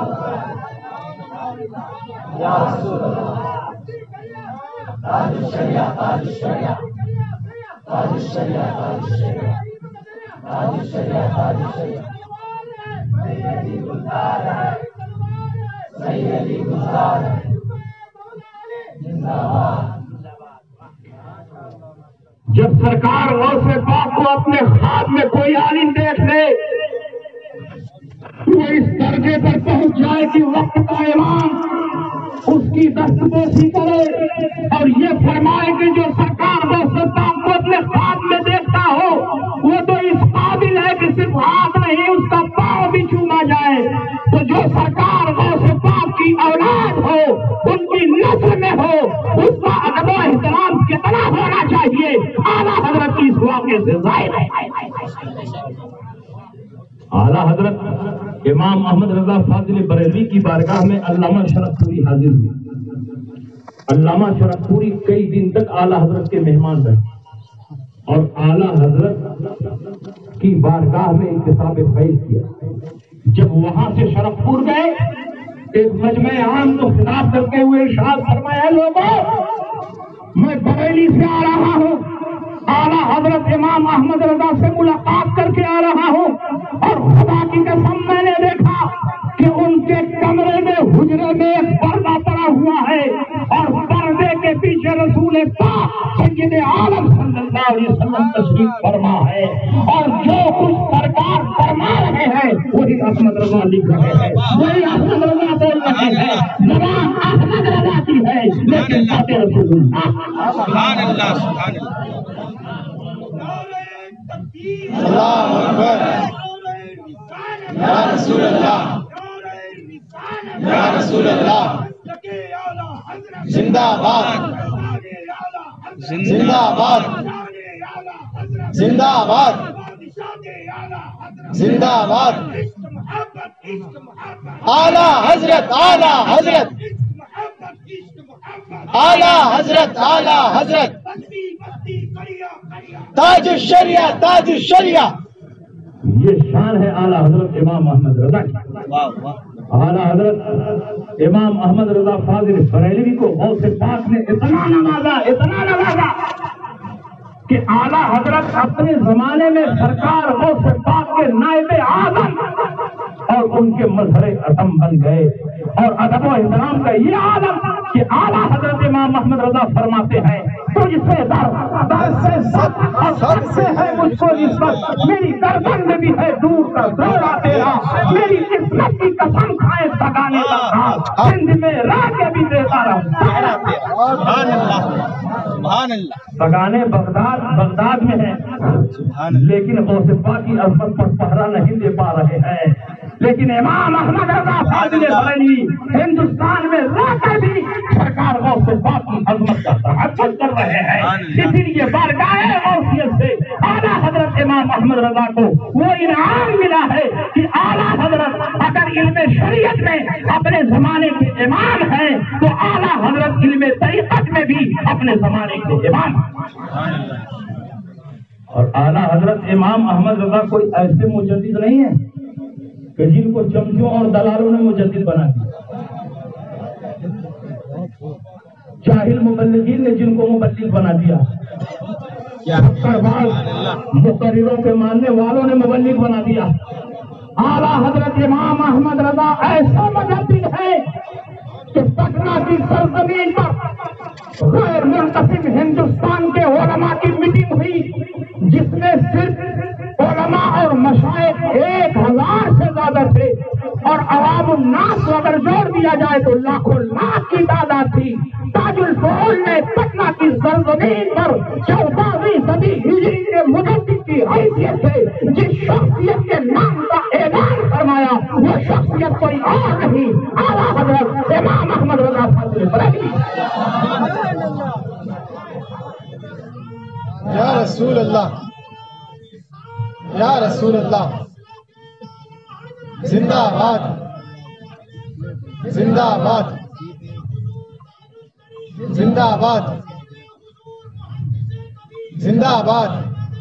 یا رسول اللہ. تاج الشریعہ تاج الشریعہ تاج الشریعہ تاج الشریعہ تاج الشریعہ تاج الشریعہ سیدی گلزار ہے سیدی گلزار ہے زندہ باد. جب سرکار غوث پاک کو اپنے خواب میں کوئی عالم دیکھ لے وہ اس درجے پر پہنچ جائے کہ وقت کا امام اس کی دستبوسی کرے اور یہ فرمائے کہ جو سرکار غوث پاک کو اپنے خواب میں دیکھتا ہو وہ تو اس قابل ہے کہ صرف ہاتھ نہیں اس کا پاؤں بھی چوما جائے. تو جو سرکار غوث پاک کی اولاد ہو ان کی نسل میں ہو اس کا ادب و احترام کتنا ہونا چاہیے اعلیٰ حضرت کی اس واقعے سے ظاہر ہے. اعلیٰ حضرت امام احمد رضا فاضل بریلوی کی بارگاہ میں علامہ شرفپوری حاضر ہوئے. علامہ شرف پوری کئی دن تک اعلیٰ حضرت کے مہمان رہے اور اعلیٰ حضرت کی بارگاہ میں انتصاب فیض کیا۔ جب وہاں سے شرف پور گئے ایک مجمع عام کو خطاب کرتے ہوئے ارشاد فرمایا، لوگوں میں بریلی سے آ رہا ہوں، اعلیٰ حضرت امام احمد رضا سے ملاقات کر کے آ رہا ہوں، اور خدا کی قسم میں نے دیکھا کہ ان کے کمرے میں حجرے میں ایک پردہ پڑا ہوا ہے اور پردے کے پیچھے رسول پاک سید عالم صلی اللہ علیہ وسلم تشریف فرما ہے، اور جو کچھ سرکار فرما رہے ہیں وہی احمد رضا لکھ رہے ہیں، وہی احمد رضا بول رہے ہیں، زبان احمد رضا کی ہے لیکن بات رسول اللہ۔ سبحان اللہ، سبحان اللہ، اللہ اکبر، یا رسول اللہ، یا رسول اللہ، زندہ باد، زندہ باد، زندہ باد، زندہ باد، اعلیٰ حضرت، اعلیٰ حضرت، اعلیٰ حضرت، اعلیٰ حضرت، تاج الشریعہ، تاج الشریعہ۔ یہ شان ہے اعلیٰ حضرت امام احمد رضا کی۔ اعلیٰ حضرت امام احمد رضا فاضل بریلوی کو غوث پاک نے اتنا نوازا، اتنا نوازا کہ اعلیٰ حضرت اپنے زمانے میں سرکار غوث پاک کے نائب اعظم اور ان کے مظہر عظم بن گئے، اور ادب و احترام کا یہ عالم کہ اعلیٰ حضرت امام محمد رضا فرماتے ہیں، تجھ سے در در سے سب اور سب سے ہے مجھ کو نسبت، میری گردن میں بھی ہے دور کا دورہ تیرا، میری قسمت کی قسم کھائے سگانے بغداد، سندھ میں رہ کے بھی دیتا رہوں۔ سبحان اللہ، سبحان اللہ، سگانے بغداد بغداد میں ہے لیکن غوث پاک کی عظمت پر پہرا نہیں دے پا رہے ہیں، لیکن امام احمد رضا فاضل بریلوی ہندوستان میں رہ کر بھی سرکار غوث پاک کی عظمت کا تحفظ کر رہے ہیں۔ اسی لیے بارگاہ غوثیت سے اعلیٰ حضرت امام احمد رضا کو وہ انعام ملا ہے کہ اعلیٰ حضرت اگر علم شریعت میں اپنے زمانے کے امام ہیں تو اعلیٰ حضرت علم طریقت میں بھی اپنے زمانے کے امام ہیں۔ اور اعلیٰ حضرت امام احمد رضا کوئی ایسے مجدد نہیں ہے کہ جن کو چمچوں اور دلالوں نے مجدد بنا دیا، جاہل مبلغین نے جن کو مبلغ بنا دیا، مقرروں کے ماننے والوں نے مبلغ بنا دیا۔ اعلیٰ حضرت امام احمد رضا ایسا مجدد ہے کہ پٹنہ کی سرزمین پر غیر منقسم ہندوستان کے علماء کی میٹنگ ہوئی جس میں صرف علماء اور مشائخ ایک ہزار سے زیادہ تھے، اور عوام الناس کو اگر جوڑ دیا جائے تو لاکھوں لاکھ کی تعداد تھی۔ تاج الفضول نے پٹنہ کی سرزمین پر چودہویں صدی ہجری کے مجدد کی حیثیت سے جس شخصیت کے نام کا اعلان فرمایا وہ شخصیت کوئی اور نہیں، اعلیٰ حضرت امام احمد رضا فاضل بریلوی۔ یا رسول اللہ، یا رسول اللہ، زندہ باد، زندہ باد، زندہ باد، زندہ باد،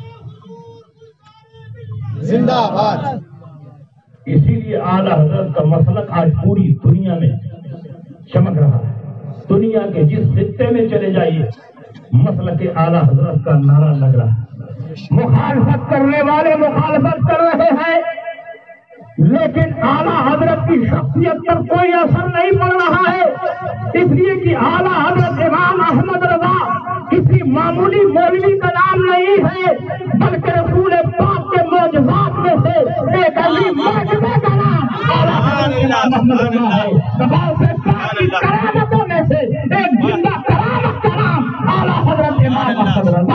زندہ باد۔ اسی لیے اعلیٰ حضرت کا مسلک آج پوری دنیا میں چمک رہا ہے۔ دنیا کے جس خطے میں چلے جائیے مسلک اعلیٰ حضرت کا نعرہ لگ رہا ہے۔ مخالفت کرنے والے مخالفت کر رہے ہیں لیکن اعلیٰ حضرت کی شخصیت پر کوئی اثر نہیں پڑ رہا ہے، اس لیے کہ اعلیٰ حضرت امام احمد رضا کسی معمولی مولوی کا نام نہیں ہے بلکہ رسول پاک کے معجزات میں سے ایک عظیم معجزے کا نام اعلیٰ حضرت امام احمد رضا ہے۔ غوث پاک کی کرامتوں میں سے ایک زندہ کرامت کا نام اعلیٰ حضرت امام احمد رضا۔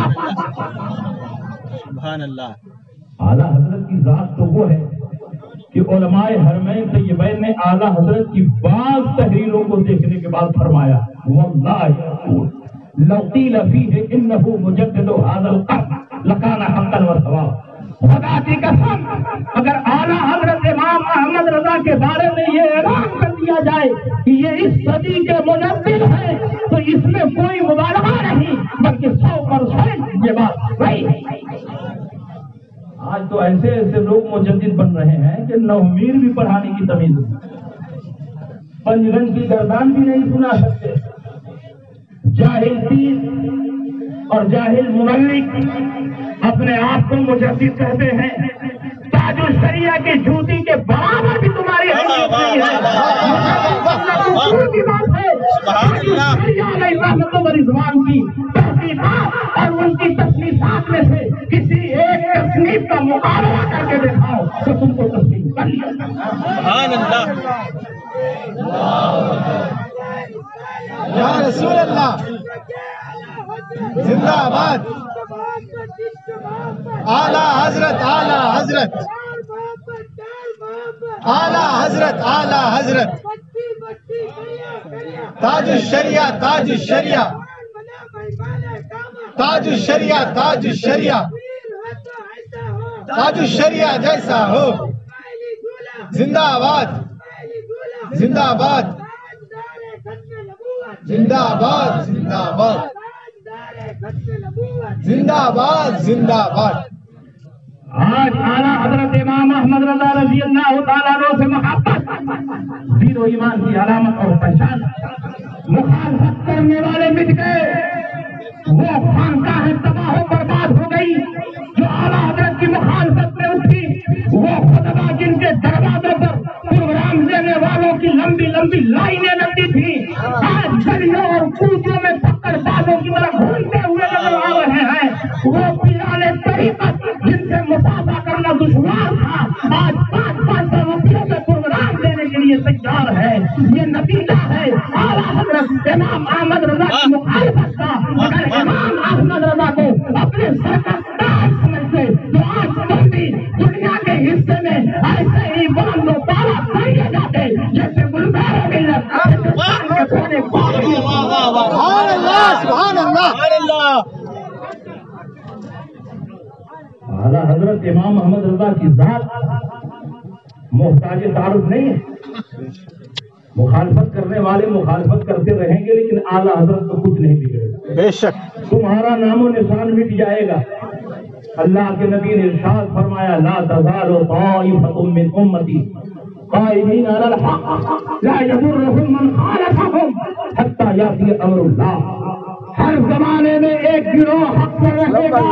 سبحان اللہ۔ اعلیٰ حضرت کی ذات تو وہ ہے کہ علماء حرمین طیبین نے اعلیٰ حضرت کی بعض تحریروں کو دیکھنے کے بعد فرمایا واللہ لو قیل فیہ انہ مجدد ھذا القرن لکان حقا وصوابا۔ خدا کی قسم اگر اعلیٰ حضرت امام احمد رضا کے بارے میں یہ اعلان کر دیا جائے کہ یہ اس صدی کے مجدد ہیں تو اس میں کوئی مبالغہ نہیں، بلکہ سو پرسینٹ یہ بات صحیح ہے۔ آج تو ایسے ایسے لوگ مجدد بن رہے ہیں کہ نومیر بھی پڑھانے کی تمیز نہیں، پنجگن کی گردان بھی نہیں سنا سکتے۔ جاہل پیر اور جاہل مملک اپنے آپ کو مجدد کہتے ہیں، تاج الشریعہ کی جوتی کے برابر بھی تمہاری حیثیت نہیں ہے۔ رحمت و رضوان کی تحقیقات اور ان کی تصنیفات میں سے کسی ایک تصنیف کا مقابلہ کر کے دکھاؤ تو تم کو تسلیم کر لیا۔ سبحان اللہ، یا رسول اللہ، زندہ آباد، اعلیٰ حضرت، اعلیٰ حضرت، اعلیٰ حضرت، اعلیٰ حضرت، تاج الشریعہ، تاج الشریعہ، تاج الشریعہ، تاج الشریعہ، تاج الشریعہ جیسا ہو۔ زندہ آباد، زندہ آباد، زندہ آباد، زندہ آباد، زندہ آباد، زندہ آباد۔ آج اعلیٰ حضرت امام احمد رضا رضی اللہ تعالیٰ عنہ سے محبت دین و ایمان کی علامت اور پہچان۔ مخالفت کرنے والے مٹ گئے، وہ خانقاہ تباہ و برباد ہو گئی جو اعلیٰ حضرت کی مخالفت میں اٹھی، وہ خطبہ جن کے دروازوں پر پروگرام دینے والوں کی لمبی لمبی لائنیں لگتی تھی، آج گلیوں اور کوچوں میں پکڑ بازوں کی طرح گھومتے ہوئے نظر آ رہے ہیں۔ وہ پیرانے طریقت جن سے مسافہ کرنا دشوار تھا، آج پانچ پانچ سو روپیوں سے پروگرام دینے کے لیے تیار ہے۔ یہ نتیجہ ہے اعلیٰ حضرت امام احمد رضا کی مخالفت کا۔ اگر امام احمد رضا کو اپنے سر کا تاج سمجھتے تو آج تم بھی دنیا کے حصے میں ایسے ہی بلند و بالا کیے جاتے جیسے گلزار ملت ہندوستان کے کونے کونے میں۔ سبحان اللہ، سبحان اللہ، سبحان اللہ۔ اعلیٰ حضرت امام احمد رضا کی ذات محتاج تعارف نہیں ہے۔ مخالفت کرنے والے مخالفت کرتے رہیں گے لیکن اعلیٰ حضرت تو کچھ نہیں بگڑے گا، بے شک۔ تمہارا نام و نشان مٹ جائے گا۔ اللہ کے نبی نے ارشاد فرمایا، لا تزال طائفۃ من امتی قائمین علی الحق لا یضرهم من خالفهم حتی یاتی امر اللہ۔ ہر زمانے میں ایک گروہ حق پر رہے گا،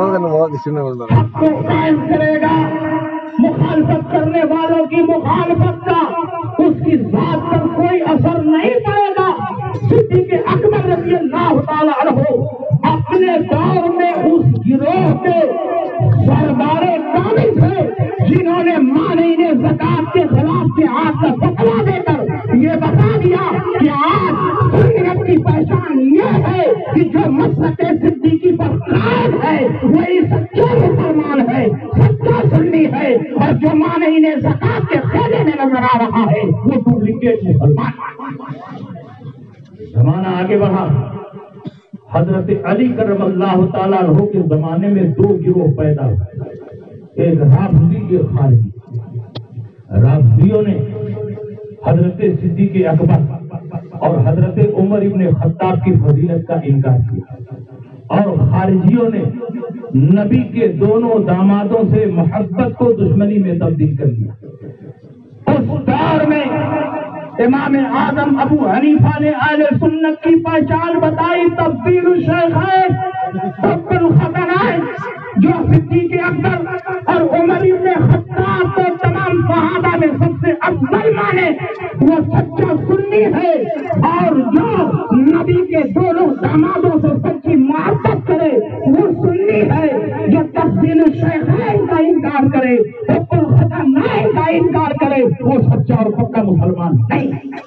حق کو قائم کرے گا، مخالفت کرنے والوں کی مخالفت کا اس کی ذات پر کوئی اثر نہیں پڑے گا۔ صدیق اکبر رضی اللہ تعالی عنہ اپنے دور میں اس گروہ کے سردار کامل تھے جنہوں نے مانعین زکات کے خلاف جہاد کا فتویٰ دے کر یہ بتا دیا کہ آج سنت کی پہچان یہ ہے کہ جو مسلک صدیقی پر قائم ہے وہی سچا مسلمان ہے، سچا سنی ہے، اور جو مانعین زکات کے خیمے میں نظر آ رہا ہے وہ ڈپلیکیٹ مسلمان ہے۔ زمانہ آگے بڑھا، حضرت علی کرم اللہ تعالیٰ عنہ کے زمانے میں دو گروہ پیدا ہوئے، ایک رافضی ایک خارجی۔ رافضیوں نے حضرت صدیق اکبر اور حضرت عمر ابن خطاب کی فضیلت کا انکار کیا، اور خارجیوں نے نبی کے دونوں دامادوں سے محبت کو دشمنی میں تبدیل کر دیا۔ اس دور میں امام اعظم ابو حنیفہ نے اہل سنت کی پہچان بتائی، تفضیل الشیخین، حب الخطرائن، جو صدیق اکبر اور عمر ابن خطاب کو تمام صحابہ میں سب سے افضل مانے وہ سچا سنی ہے، اور جو نبی کے دونوں دامادوں سے سچی محبت کرے وہ سنی ہے، جو تفضیل الشیخین کا انکار کرے، حب الخطرائن کا انکار کرے وہ سچا اور پکا مسلمان نہیں۔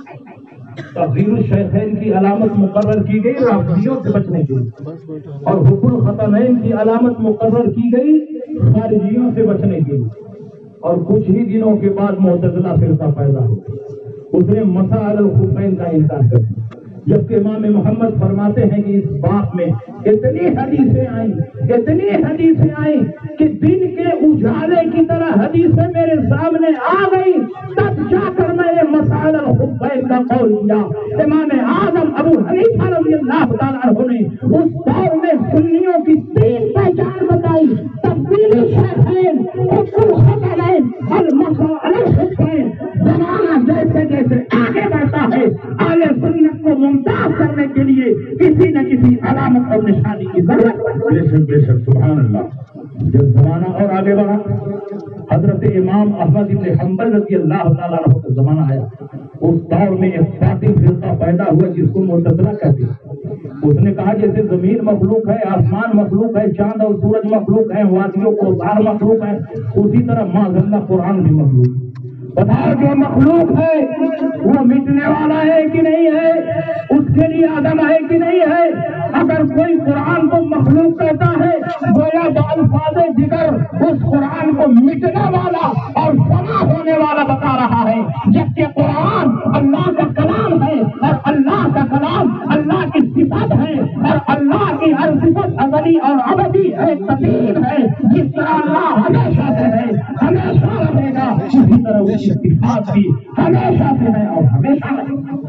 تفضیل الشیخین کی علامت مقرر کی گئی رافضیوں سے بچنے کے لیے، اور حب الخطرائن کی علامت مقرر کی گئی خارجیوں سے بچنے کے لیے، اور کچھ ہی دنوں کے بعد معتزلہ فرقہ پیدا ہو گیا، اس نے مسح علی الخفین کا انکار کر دیا، جبکہ امام محمد فرماتے ہیں کہ اس باب میں اتنی حدیثیں آئیں اتنی حدیثیں آئیں کہ دن کے اجالے کی طرح حدیثیں میرے سامنے آ گئی، تب جا کر میں یہ مسح علی الخفین बैठ का कौल किया। इमाम आजम अबू हनीफा रज़ी अल्लाह तआला अन्हु ने उस दौर में सुन्नियों की तीन पहचान बताई, तब्दीली शैखैन, हुक्म हसनैन और मसअलल हुक्मैन। जमाना जैसे जैसे आगे बढ़ता है, आले सुन्नत को मुमताज करने के लिए किसी न किसी अलामत और निशानी की जरूरत पड़ती है। बेशक बेशक सुभान अल्लाह। जब जमाना और आगे बढ़ा, हजरत इमाम अहमद इब्न हंबल रज़ी अल्लाह तआला अन्हु का जमाना आया। उस दौर में एक बातिल फिरका पैदा हुआ जिसको मुअतज़िला कहते हैं। उसने कहा जैसे जमीन मखलूक है, आसमान मखलूक है, चांद और सूरज मखलूक है, वादियों को तार मखलूक है, उसी तरह माज़अल्लाह कुरान भी मखलूक। बताओ जो मखलूक है वो मिटने वाला है कि नहीं है, उसके लिए आदम है कि नहीं है। अगर कोई कुरान को मखलूक कहता है, गोया अल्फाज़े जिगर उस कुरान को मिटने वाला और फना होने वाला बता रहा है, जबकि कुरान अल्लाह का कलाम है और अल्लाह का कलाम अल्लाह की सिफत है और अल्लाह की हर सिफत अज़ली और अबदी है, कदीम है। जिस तरह अल्लाह हमेशा से है, हमेशा रहेगा, उसी तरह उसकी सिफात भी हमेशा से है और हमेशा रहेगा।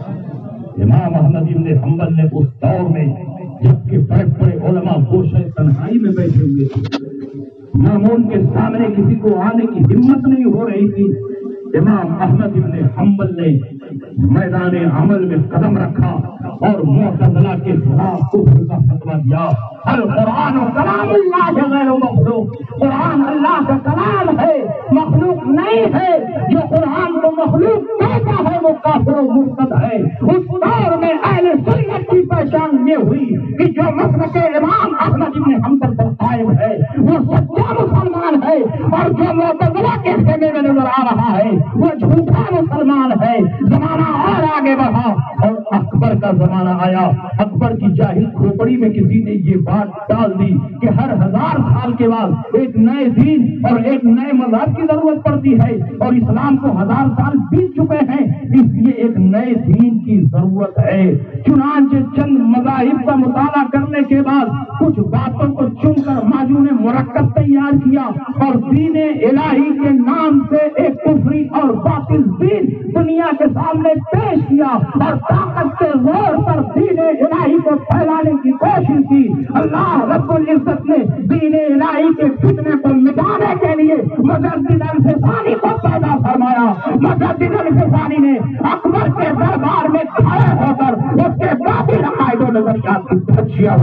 इमाम अहमद इब्न हंबल ने उस दौर में जबकि बड़े बड़े उलमा गोशे तन्हाई में बैठे हुए थे, मामून के सामने किसी को आने की हिम्मत नहीं हो रही थी, इमाम अहमद इब्न हंबल ने मैदान अमल में कदम रखा और मुअतज़िला के खिलाफ कुफ्र का फतवा दिया। अल कुरान कलामुल्लाह गैर मखलूक, कुरान अल्लाह का कलाम है, मखलूक नहीं है। जो कुरान को मखलूक कहता है वो काफिर और मुर्तद है। उस दौर में अहले सुन्नत की पहचान ये हुई कि जो मसलक इमाम अहमद इब्न हंबल पर कायम है वो सच्चा मुसलमान है, और जो मुअतज़िला के खेमे में नजर आ रहा है वो झूठा मुसलमान है। जमाना और आगे बढ़ा और अकबर का जमाना आया। अकबर की जाहिल खोपड़ी में किसी ने ये बात डाल दी कि हर हजार साल के बाद एक नए दीन और एक नए मजहब की जरूरत पड़ती है, और इस्लाम को हजार साल बीत चुके हैं, इसलिए एक नए दीन की जरूरत है। चुनांचे चंद मज़ाहिब का मुताला करने के बाद कुछ बातों को चुनकर माजू ने मुरक्कब तैयार किया और दीन इलाही के नाम से एक कुफरी और बातिल दीन दुनिया के सामने पेश किया और ताकत के जोर पर दीन इलाही को फैलाने की कोशिश की। अल्लाह रब्बुल इज्जत ने दीन इलाही के फितने को मिटाने के लिए मुजद्दिद अल-फिसानी को पैदा फरमाया। मुजद्दिद अल-फिसानी ने अकबर के दरबार में खड़े होकर उसके बातिल अकायद और नजरियात की तज्जिया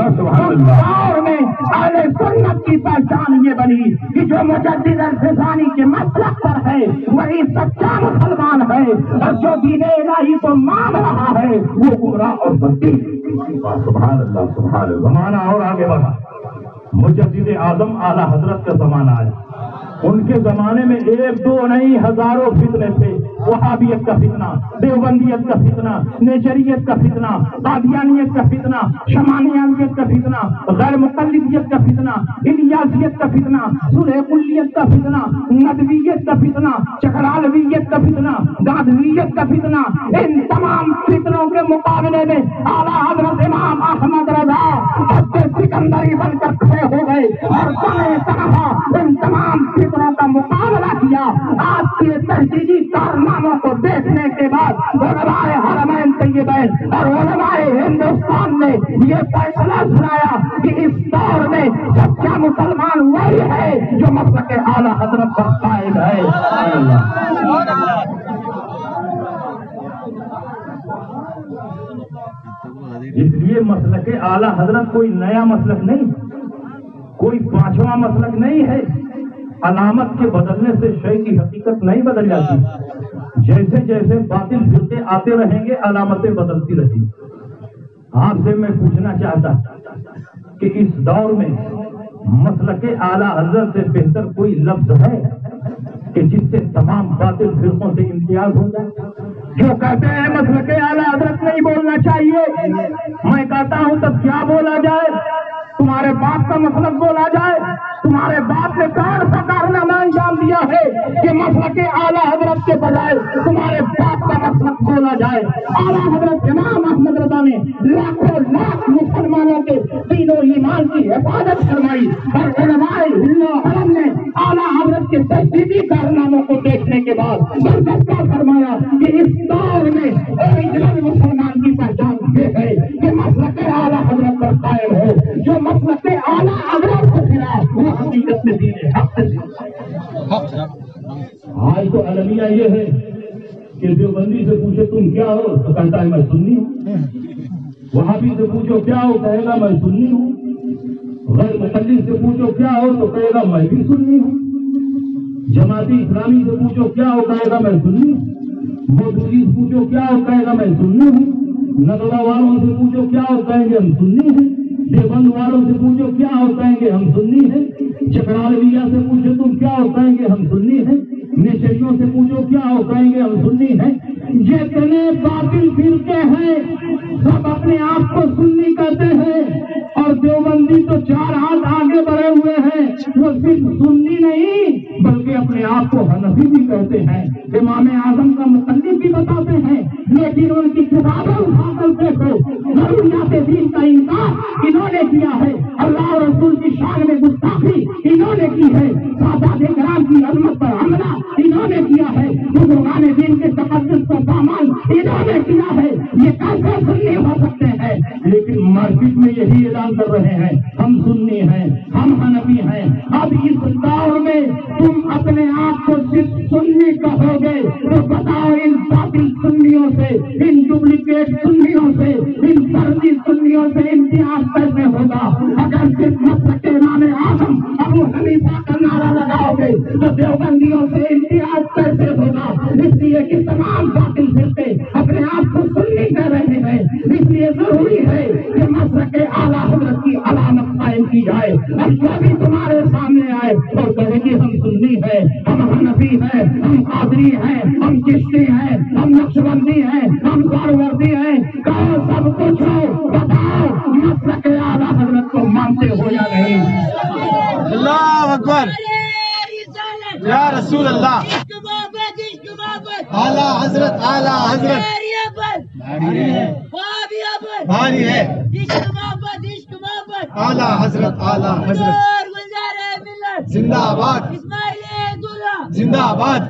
और में अहले सुन्नत की पहचान ये बनी कि जो मुजद्दिद अल-फिसानी के मसलक पर है वही सच्चा मुसलमान है, और जो दीन इलाही को मान रहा है वो गुमराह और बंदी। सुभान अल्लाह सुभान अल्लाह। जमाना और आगे बढ़ा, मुजद्दिद आजम आला हजरत का जमाना आया। उनके जमाने में एक दो नहीं हजारों फितने थे। वहाबियत का फितना, देवबंदियत का फितना, नेचरियत का फितना, कादियानियत का फितना, शमानियानियत का फितना, गैर मुक़ल्लिदियत का फितना, इलियासियत का फितना, सुलह कुल्लियत का फितना, नदवियत का फितना, चकरालवियत का फितना, गादवियत का फितना। इन तमाम फितनों के मुकाबले में आला हजरत इमाम अहमद रज़ा हज़रत सिकंदरी बनकर खड़े हो गए और बने तनहा इन तमाम फितनों का मुकाबला किया। आज के तहजीजी कारनामों को देखने के बाद उलमाए हरमैन तैयबैन और उलमाए हिंदुस्तान ने ये फैसला सुनाया कि इस दौर में सच्चा मुसलमान वही है जो मसलक आला हजरत पर कायम है। इसलिए मसलक आला हजरत कोई नया मसलक नहीं, कोई पांचवा मसलक नहीं है। अलामत के बदलने से शय की हकीकत नहीं बदल जाती। जैसे जैसे बातिल फिरके आते रहेंगे अलामतें बदलती रहेंगी। आपसे मैं पूछना चाहता कि इस दौर में मसलक आला हजरत से बेहतर कोई लफ्ज है कि जिससे तमाम बातिल फिरकों से इम्तियाज हो जाए? जो कहते हैं मसलक आला हजरत नहीं बोलना चाहिए, मैं कहता हूं तब क्या बोला जाए? तुम्हारे बाप का मसलक बोला जाए? तुम्हारे बाप ने कौन सा कारनामा अंजाम दिया है कि मसलक आला हजरत के बजाय तुम्हारे बाप का मसलक बोला जाए? आला हजरत इमाम अहमद रज़ा ने लाखों लाख मुसलमानों के दीनो ईमान की हिफाजत फरमाई और उलमाए हिल्लो ने आला हजरत के तशदीदी कारनामों को देखने के बाद फरमाया कि इस اگر کے خلاف وہ حقیقت میں دین حق سے آج تو المیہ یہ ہے کہ دیوبندی سے پوچھے تم کیا ہو تو کہتا ہے میں سنی ہوں، وہابی سے پوچھو کیا ہو کہے گا میں سنی ہوں، غیر مقلد سے پوچھو کیا ہو تو کہے گا میں بھی سنی ہوں، جماعتی اسلامی سے پوچھو کیا ہو کہے گا میں سنی ہوں، مودودی سے پوچھو کیا ہو کہے گا میں سنی ہوں، ندوہ والوں سے پوچھو کیا ہو کہیں گے ہم سنی ہیں، دیوبند والوں سے پوچھو کیا ہو کہیں گے ہم سنی ہیں، چکرالویہ سے پوچھو تم کیا ہو کہیں گے ہم سنی ہیں، نیچریوں سے پوچھو کیا ہو کہیں گے ہم سنی ہیں۔ جتنے باطل فرقے ہیں سب اپنے آپ کو سنی کہتے ہیں، اور دیوبندی تو چار ہاتھ آگے بڑھے ہوئے ہیں، وہ صرف سنی نہیں بلکہ اپنے آپ کو حنفی بھی کہتے ہیں، امام اعظم کا مقلد بھی بتاتے ہیں، لیکن ان کی کتابیں اٹھا کر دیکھو ضروریات دین کا انکار انہوں نے کیا ہے، اللہ اور رسول کی شان میں گستاخی انہوں نے کی ہے، صحابہ کرام کی عظمت پر حملہ انہوں نے کیا ہے، بزرگان دین کے تقدس پر پامال انہوں نے کیا ہے، یہ کیسے سنی ہو سکتے ہیں؟ لیکن مارکیٹ میں یہی اعلان کر رہے ہیں ہم سنی ہیں، ہم حنفی ہیں۔ اب اس دور میں تم اپنے آپ کو صرف سنی کہو گے تو بتاؤ ان باطل سنیوں سے، ان ڈپلیکیٹ سنیوں سے، ان فرضی سنیوں سے امتیاز کیسے ہوگا؟ اگر صرف مسلک امام اعظم ابو حنیفہ کا نعرہ لگاؤ گے تو دیوبندیوں سے امتیاز کیسے ہوگا؟ اس لیے کہ تمام باطل فرقے اپنے آپ کو سنی کہہ رہے ہیں، اس لیے ضروری ہے کہ مسلک اعلیٰ حضرت کی علامت قائم کی جائے، اور جو بھی تمہارے سامنے آئے اور کہے کہ ہم سنی ہیں، ہم حنفی ہیں، ہم قادری ہیں، ہم چشتی ہیں، ہم نقشبندی ہیں، ہم سہروردی ہیں، کہو سب کچھ ہو، بتاؤ مسلک اعلیٰ حضرت کو مانتے ہو یا نہیں؟ اللہ اکبر یا رسول اللہ، اعلیٰ حضرت اعلیٰ حضرت بھاری ہے، اعلیٰ حضرت اعلیٰ حضرت زندہ آباد، زندہ آباد،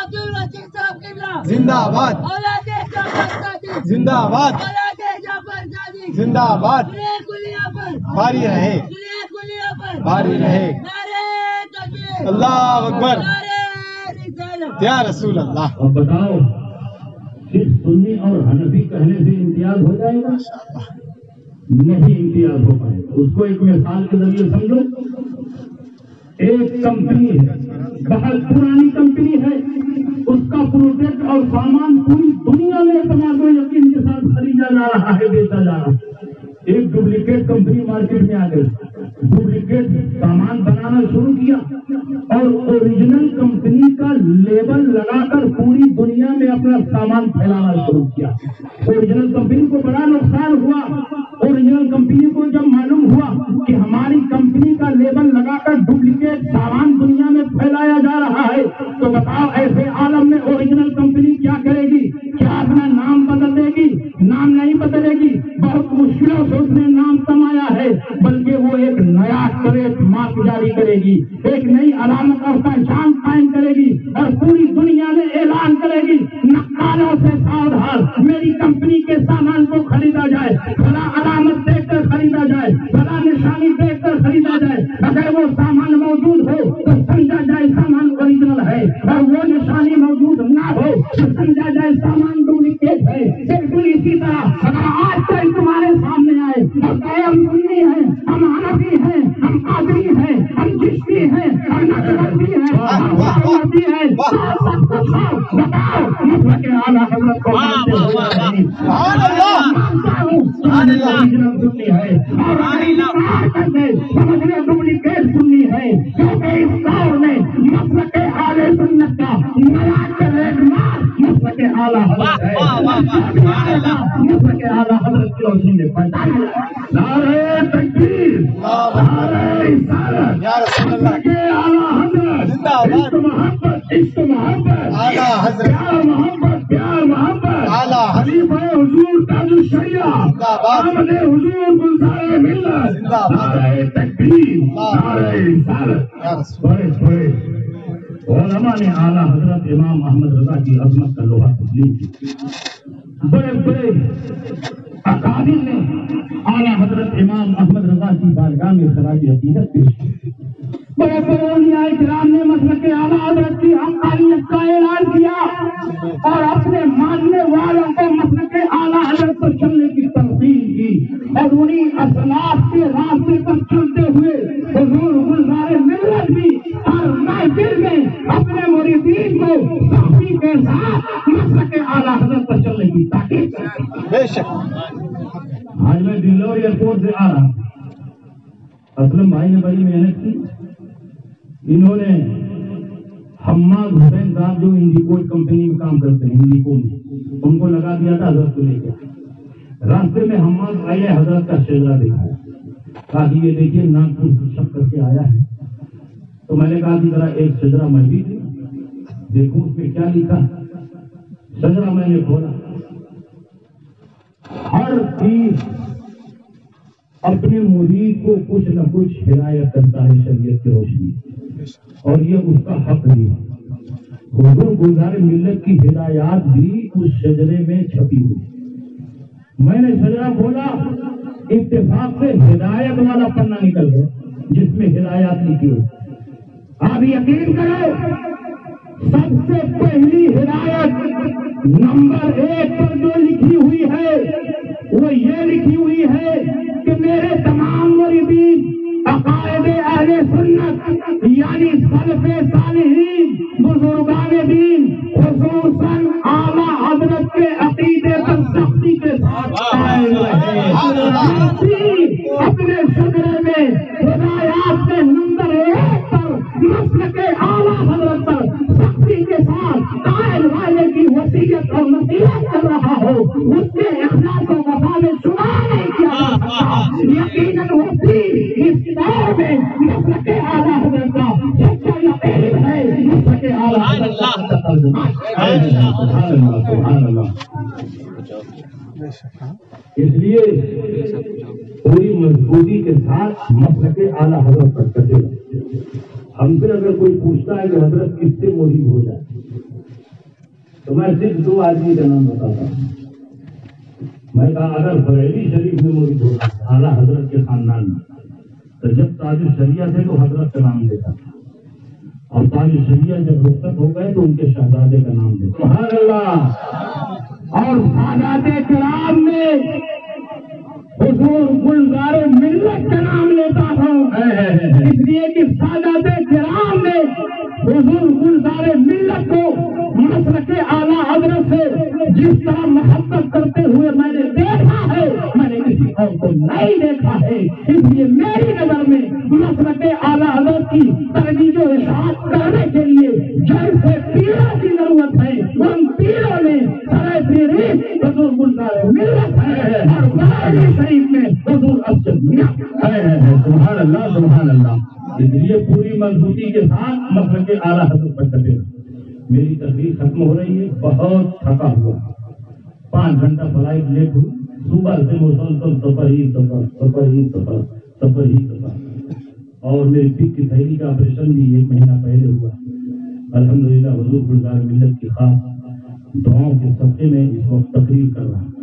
زندہ آباد، زندہ آباد، زندہ آباد، بھاری رہے، بھاری رہے، اللہ اکبر یا رسول اللہ۔ اب بتاؤ صرف سنی اور حنفی کہنے سے امتیاز ہو جائے گا؟ نہیں امتیاز ہو پائے گا۔ اس کو ایک مثال کے ذریعے سمجھو، ایک کمپنی ہے، بہت پرانی کمپنی ہے، اس کا پروڈکٹ اور سامان پوری دنیا میں اعتماد و یقین کے ساتھ خریدا جا رہا ہے، بیچا جا رہا ہے۔ ایک ڈپلیکیٹ کمپنی مارکیٹ میں آ گئی، ڈپلیکیٹ سامان بنانا شروع کیا اور اوریجنل کمپنی کا لیبل لگا کر پوری دنیا میں اپنا سامان پھیلانا شروع کیا۔ اوریجنل کمپنی کو بڑا نقصان ہوا۔ اوریجنل کمپنی کو جب معلوم ہوا کہ ہماری کمپنی کا لیبل لگا کر ڈپلیکیٹ سامان دنیا میں پھیلایا جا رہا ہے، تو بتاؤ ایسے عالم میں اوریجنل کمپنی کیا کرے گی؟ کیا اپنا نام بدل دے گی؟ نام نہیں بدلے گی، بہت مشکلوں سے اس نے نام کمایا ہے، بلکہ وہ ایک نیا ٹریڈ مارک جاری کرے گی، ایک نئی علامت اور پہچان قائم کرے گی، اور پوری دنیا میں اعلان کرے گی نقالوں سے ساودھان، میری کمپنی کے سامان کو خریدا جائے، فلاں علامت دیکھ کر خریدا جائے، فلاں نشانی دیکھ کر خریدا جائے، اگر وہ سامان موجود ہو تو سمجھا جائے سامان اوریجنل ہے، اور وہ نشانی موجود نہ ہو تو سمجھا جائے سامان ڈپلیکیٹ ہے۔ بالکل اسی طرح اگر آج تک تمہارے سامنے آئے اور کہے ہم سنی ہیں، ہم حنفی ہیں، ہم قادری ہیں، ہم چشتی ہیں، ہم نقشبندی ہیں، ہم سہروردی ہیں، سب کچھ ہو، بتاؤ مسلک اعلیٰ حضرت کو مانتے ہو یا نہیں؟ سبحان اللہ، مانتا ہوں سبحان اللہ، اوریجنل سنی ہے، اور انکار کرتے سمجھ لے ڈپلیکیٹ سنی ہے، کیونکہ اس دور میں مسلک اہل سنت کا نیا ٹریڈ مارک مسلک اعلیٰ حضرت ہے۔ مسلک اعلیٰ حضرت کی روشنی میں پہچانا جائے۔ نعرہ تکبیر، نعرہ رسالت، یا رسول اللہ، مسلک اعلیٰ حضرت، زندہ آباد، عشق محبت، عشق محبت، اعلیٰ حضرت، پیار محبت، پیار محبت، اعلیٰ حضرت، خلیفہ حضور تاج الشریعہ، زندہ آباد، آمد حضور گلزار ملت، زندہ آباد، نعرہ تکبیر، نعرہ رسالت۔ یا رسول بڑے بڑے علماء نے اعلیٰ حضرت امام احمد رضا کی عظمت کا لوہا تسلیم کی، بڑے بڑے اکابر نے اعلیٰ حضرت امام احمد رضا کی بارگاہ میں خراج عقیدت پیش کی. بڑے بڑے اولیاء کرام نے مسلک اعلیٰ حضرت کی حقانیت کا اعلان کیا اور اپنے ماننے والوں کو مسلک اعلیٰ حضرت پر چلنے کی تلقین کی اور انہیں اسلاف کے راستے پر چلتے ہوئے حضور گلزار ملت بھی ہر محفل میں اپنے مریدین کو سختی کے ساتھ مسلک اعلیٰ حضرت پر چلنے کی تاکید کرتے. بے شک. آج میں دلور ایئرپورٹ سے آ رہا ہوں. اسلم بھائی نے بڑی محنت کی. انہوں نے حماد حسین صاحب جو انڈیکو کمپنی میں کام کرتے ہیں انڈیکو میں, ان کو لگا دیا تھا حضرت کو لے کے. راستے میں حماد بھائی نے حضرت کا شجرا دکھایا, کہا کہ یہ دیکھیے ناگپور سے چھپ کر کے آیا ہے. تو میں نے کہا کہ ذرا ایک شجرا میں بھی تھی, دیکھو اس میں کیا لکھا. شجرا میں نے کھولا, ہر چیز اپنے مرید کو کچھ نہ کچھ ہدایت کرتا ہے شریعت کی روشنی, اور یہ اس کا حق بھی ہے. حضور گلزار ملت کی ہدایات بھی اس شجرے میں چھپی ہوئی. میں نے شجرا کھولا, اتفاق سے ہدایت والا پنا نکل گیا جس میں ہدایات لکھی ہوئی. آپ یقین کرو, سب سے پہلی ہدایت نمبر ایک پر جو لکھی ہوئی ہے وہ یہ لکھی ہوئی ہے کہ میرے تمام مریدین عقائد اہل سنت یعنی سلف صالحین بزرگان دین خصوصاً اعلیٰ حضرت کے عقیدے پر سختی کے ساتھ قائم رہے. اپنے شجرے میں ہدایات کے نمبر ایک پر مسلک اعلیٰ حضرت پر سختی کے ساتھ قائم رہنے کی وصیت اور نصیحت کر رہا ہو, اس کے اخلاق و وفا میں شمار نہیں کیا جا سکتا. یقیناً وصی اس دور میں مسلک اعلیٰ حضرت کا سچا یقین ہے. مسلک اعلیٰ حضرت کا ترجمہ. سبحان اللہ سبحان اللہ. اس لیے پوری مضبوطی کے ساتھ مسلک اعلیٰ حضرت پر چلے. ہم سے اگر کوئی پوچھتا ہے کہ حضرت کس سے مرید ہو جائے تو میں صرف دو آدمی کا نام بتاتا ہوں. میں کہا اگر بریلی شریف میں مرید ہوتا اعلیٰ حضرت کے خاندان میں, تو جب تاج الشریعہ تھے تو حضرت کا نام دیتا تھا, اور تاج الشریعہ جب رخصت ہو گئے تو ان کے شہزادے کا نام دیتا. سبحان اللہ. اور سادات کرام میں حضور گلزار ملت کا نام لیتا ہوں, اس لیے کہ سادات کرام نے حضور گلزار ملت کو مسلک اعلیٰ حضرت سے جس طرح محبت کرتے ہوئے میں نے دیکھا ہے, میں نے کسی اور کو نہیں دیکھا ہے. اس لیے میری نظر میں مسلک اعلیٰ حضرت کی ترویج و اشاعت کرنے کے لیے جیسے پیروں کی ضرورت ہے, ان پیروں نے سرائے پیری حضور گلزار ملت ہے, اور بریلی شریف میں حضور افضل میاں ہے. سبحان اللہ سبحان اللہ. اس لیے پوری مضبوطی کے ساتھ مسلک اعلیٰ حضرت پر چلے. میری تقریر ختم ہو رہی ہے, بہت تھکا ہوا, پانچ گھنٹہ فلائٹ لیٹ ہوئی, صبح سے مسلسل سفر ہی سفر سفر ہی سفر سفر ہی سفر, اور میری پیٹ کی تھیلی کا آپریشن بھی ایک مہینہ پہلے ہوا. الحمدللہ حضور گلزار ملت کی خاص دعاؤں کے صدقے میں اس وقت تقریر کر رہا ہوں.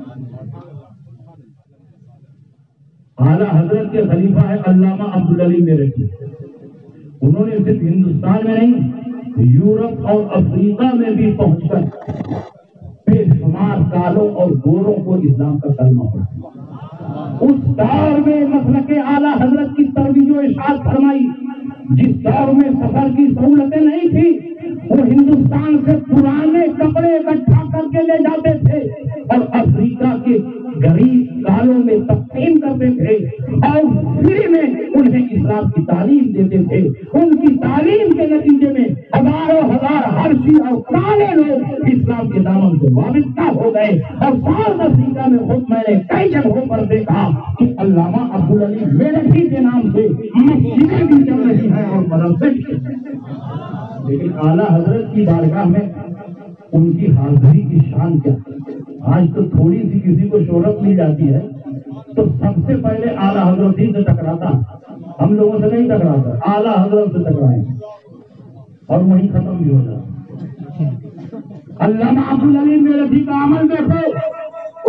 اعلیٰ حضرت کے خلیفہ ہے علامہ عبدالعلی میرٹھی. انہوں نے صرف ہندوستان میں نہیں یورپ اور افریقہ میں بھی پہنچ کر بے شمار کالوں اور گوروں کو اسلام کا کلمہ پڑھایا. اس دور میں مسلک اعلیٰ حضرت کی ترویج و اشاعت فرمائی. جس دور میں سفر کی سہولتیں نہیں تھی, وہ ہندوستان سے پرانے کپڑے اکٹھا کر کے لے جاتے تھے اور افریقہ کے غریب کالوں میں تقسیم کرتے تھے, اور فری میں انہیں اسلام کی تعلیم دیتے تھے. ان کی تعلیم کے نتیجے میں ہزاروں ہزار حبشی اور کالے لوگ اسلام کے دامن سے وابستہ ہو گئے. اور ساؤتھ افریقہ میں خود میں نے کئی جگہوں پر دیکھا کہ علامہ عبدالعلی میرٹھی کے نام سے مسجدیں بھی چل رہی ہیں اور مدرسے بھی. لیکن اعلیٰ حضرت کی بارگاہ میں ان کی حاضری کی شان کیا. آج تو تھوڑی سی کسی کو شہرت مل جاتی ہے تو سب سے پہلے اعلیٰ حضرت ہی سے ٹکراتا. ہم لوگوں سے نہیں ٹکراتا, اعلیٰ حضرت سے ٹکرائیں اور وہیں ختم بھی ہو جاتا. علامہ عبدالعلی میرٹھی کا عمل دیکھو,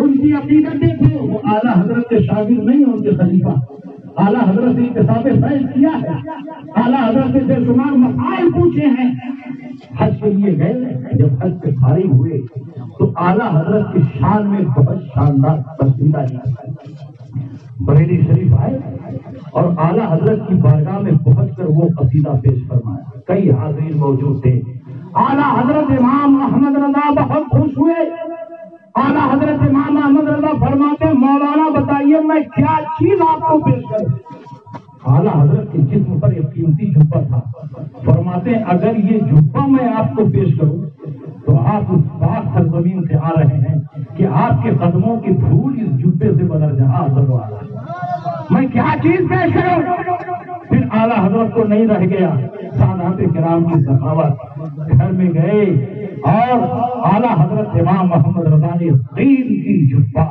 ان کی عقیدت دیکھو، وہ اعلیٰ حضرت کے شاگرد نہیں ہیں، ان کے خلیفہ۔ اعلیٰ حضرت سے اتصاب فیض کیا ہے، اعلیٰ حضرت سے بے شمار مسائل پوچھے ہیں۔ حج کے لیے گئے، جب حج سے فارغ ہوئے تو اعلیٰ حضرت کی شان میں بہت شاندار قصیدہ لکھا ہے۔ بریلی شریف آئے اور اعلیٰ حضرت کی بارگاہ میں پہنچ کر وہ قصیدہ پیش فرمایا۔ کئی حاضرین موجود تھے۔ اعلیٰ حضرت امام احمد رضا بہت خوش ہوئے۔ اعلیٰ حضرت امام احمد رضا فرماتے مولانا بتائیے میں کیا چیز آپ کو پیش کروں؟ اعلیٰ حضرت کے جسم پر ایک قیمتی جبہ تھا، فرماتے اگر یہ جبہ میں آپ کو پیش کروں تو آپ اس پاک سرزمین سے آ رہے ہیں کہ آپ کے قدموں کی دھول اس جبے سے بدل جہاں ضرور آ رہا ہے، میں کیا چیز پیش کروں؟ پھر اعلیٰ حضرت کو نہیں رہ گیا، سادات کرام کی سخاوت، گھر میں گئے اور اعلیٰ حضرت امام محمد رضا نے قیمتی جبہ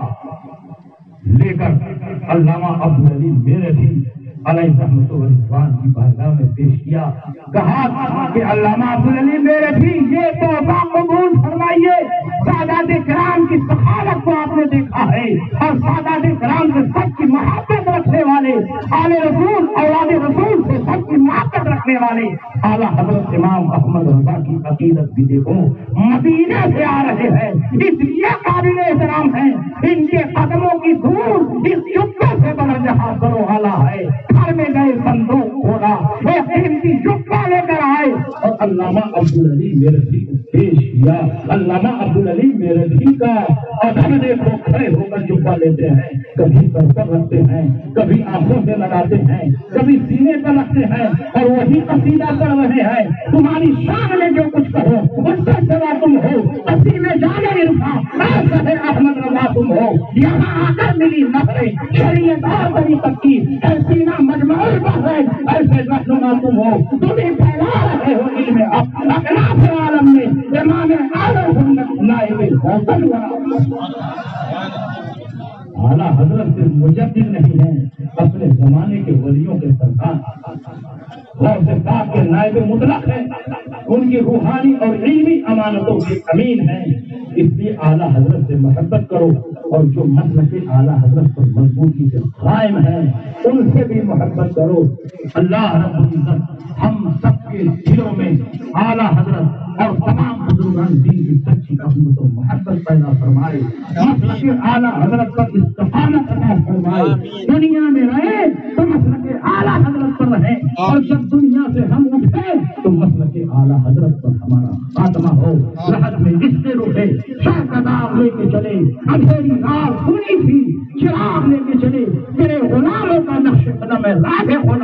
لے کر علامہ عبدالعلی میرٹھی علیہ رحمت و رضوان کی بارگاہ میں پیش کیا۔ کہا کہ علامہ عبدالعلی میرٹھی یہ تحفہ قبول فرمائیے، سادات کرام کی سخاوت کو آپ نے دیکھا ہے اور سادات کرام سے سب کی محبت رکھنے والے، آل رسول اولاد رسول سے سب کی محبت رکھنے والے اعلیٰ حضرت امام احمد رضا کی عقیدت بھی دیکھو، مدینے سے آ رہے ہیں، اس لیے قابل احترام ہیں، ان کے قدموں کی دھول اس جبے سے بدل جہاں کرو والا ہے۔ گھر میں گئے، صندوق کھولا، ایک قیمتی جبہ لے کر آئے اور علامہ عبدالعلی میرٹھی کو پیش کیا۔ علامہ عبدالعلی میرٹھی کا ادب دیکھو، کھڑے ہو کر جبہ لیتے ہیں، کبھی سر پر رکھتے ہیں، کبھی آنکھوں سے لگاتے ہیں، کبھی سینے پر رکھتے ہیں اور وہی قصیدہ پڑھ رہے ہیں، تمہاری شان میں جو کچھ کہو اس سے سوا تم ہو، اسی میں جانے عرفا ایسا ہے احمد رضا تم ہو، یہاں آ کر ملی نظریں شریعت اور طریقت کی، ایسی نہ مجموع بحر ہے ایسے رہنما تم ہو، تمہیں پھیلا رہے ہو علم حق اکناف عالم میں، امام اعلی سنت نائب حسن اعلیٰ حضرت سے مجدد نہیں ہیں، اپنے زمانے کے ولیوں کے سرکار غوث پاک کے نائب مطلق ہیں، ان کی روحانی اور علمی امانتوں کے امین ہیں، اس لیے اعلیٰ حضرت سے محبت کرو اور جو مسلک اعلیٰ حضرت پر مضبوطی سے قائم ہیں ان سے بھی محبت کرو۔ اللہ رب العزت ہم سب کے دلوں میں اعلیٰ حضرت اور تمام بزرگان دین کی سچی عظمت و محبت پیدا فرمائے، مسلک اعلیٰ حضرت پر استقامت عطا فرمائے، دنیا میں رہے تو مسلک اعلیٰ حضرت پر رہے اور جب دنیا سے ہم اٹھے تو مسلک اعلیٰ حضرت پر ہمارا خاتمہ ہو۔ رحت میں اس سے روٹے شاہ کتاب لے کے چلے، اندھیری رات سنی تھی چراغ لے کے چلے، تیرے غلاموں کا نقش قدم ہے راہ غلام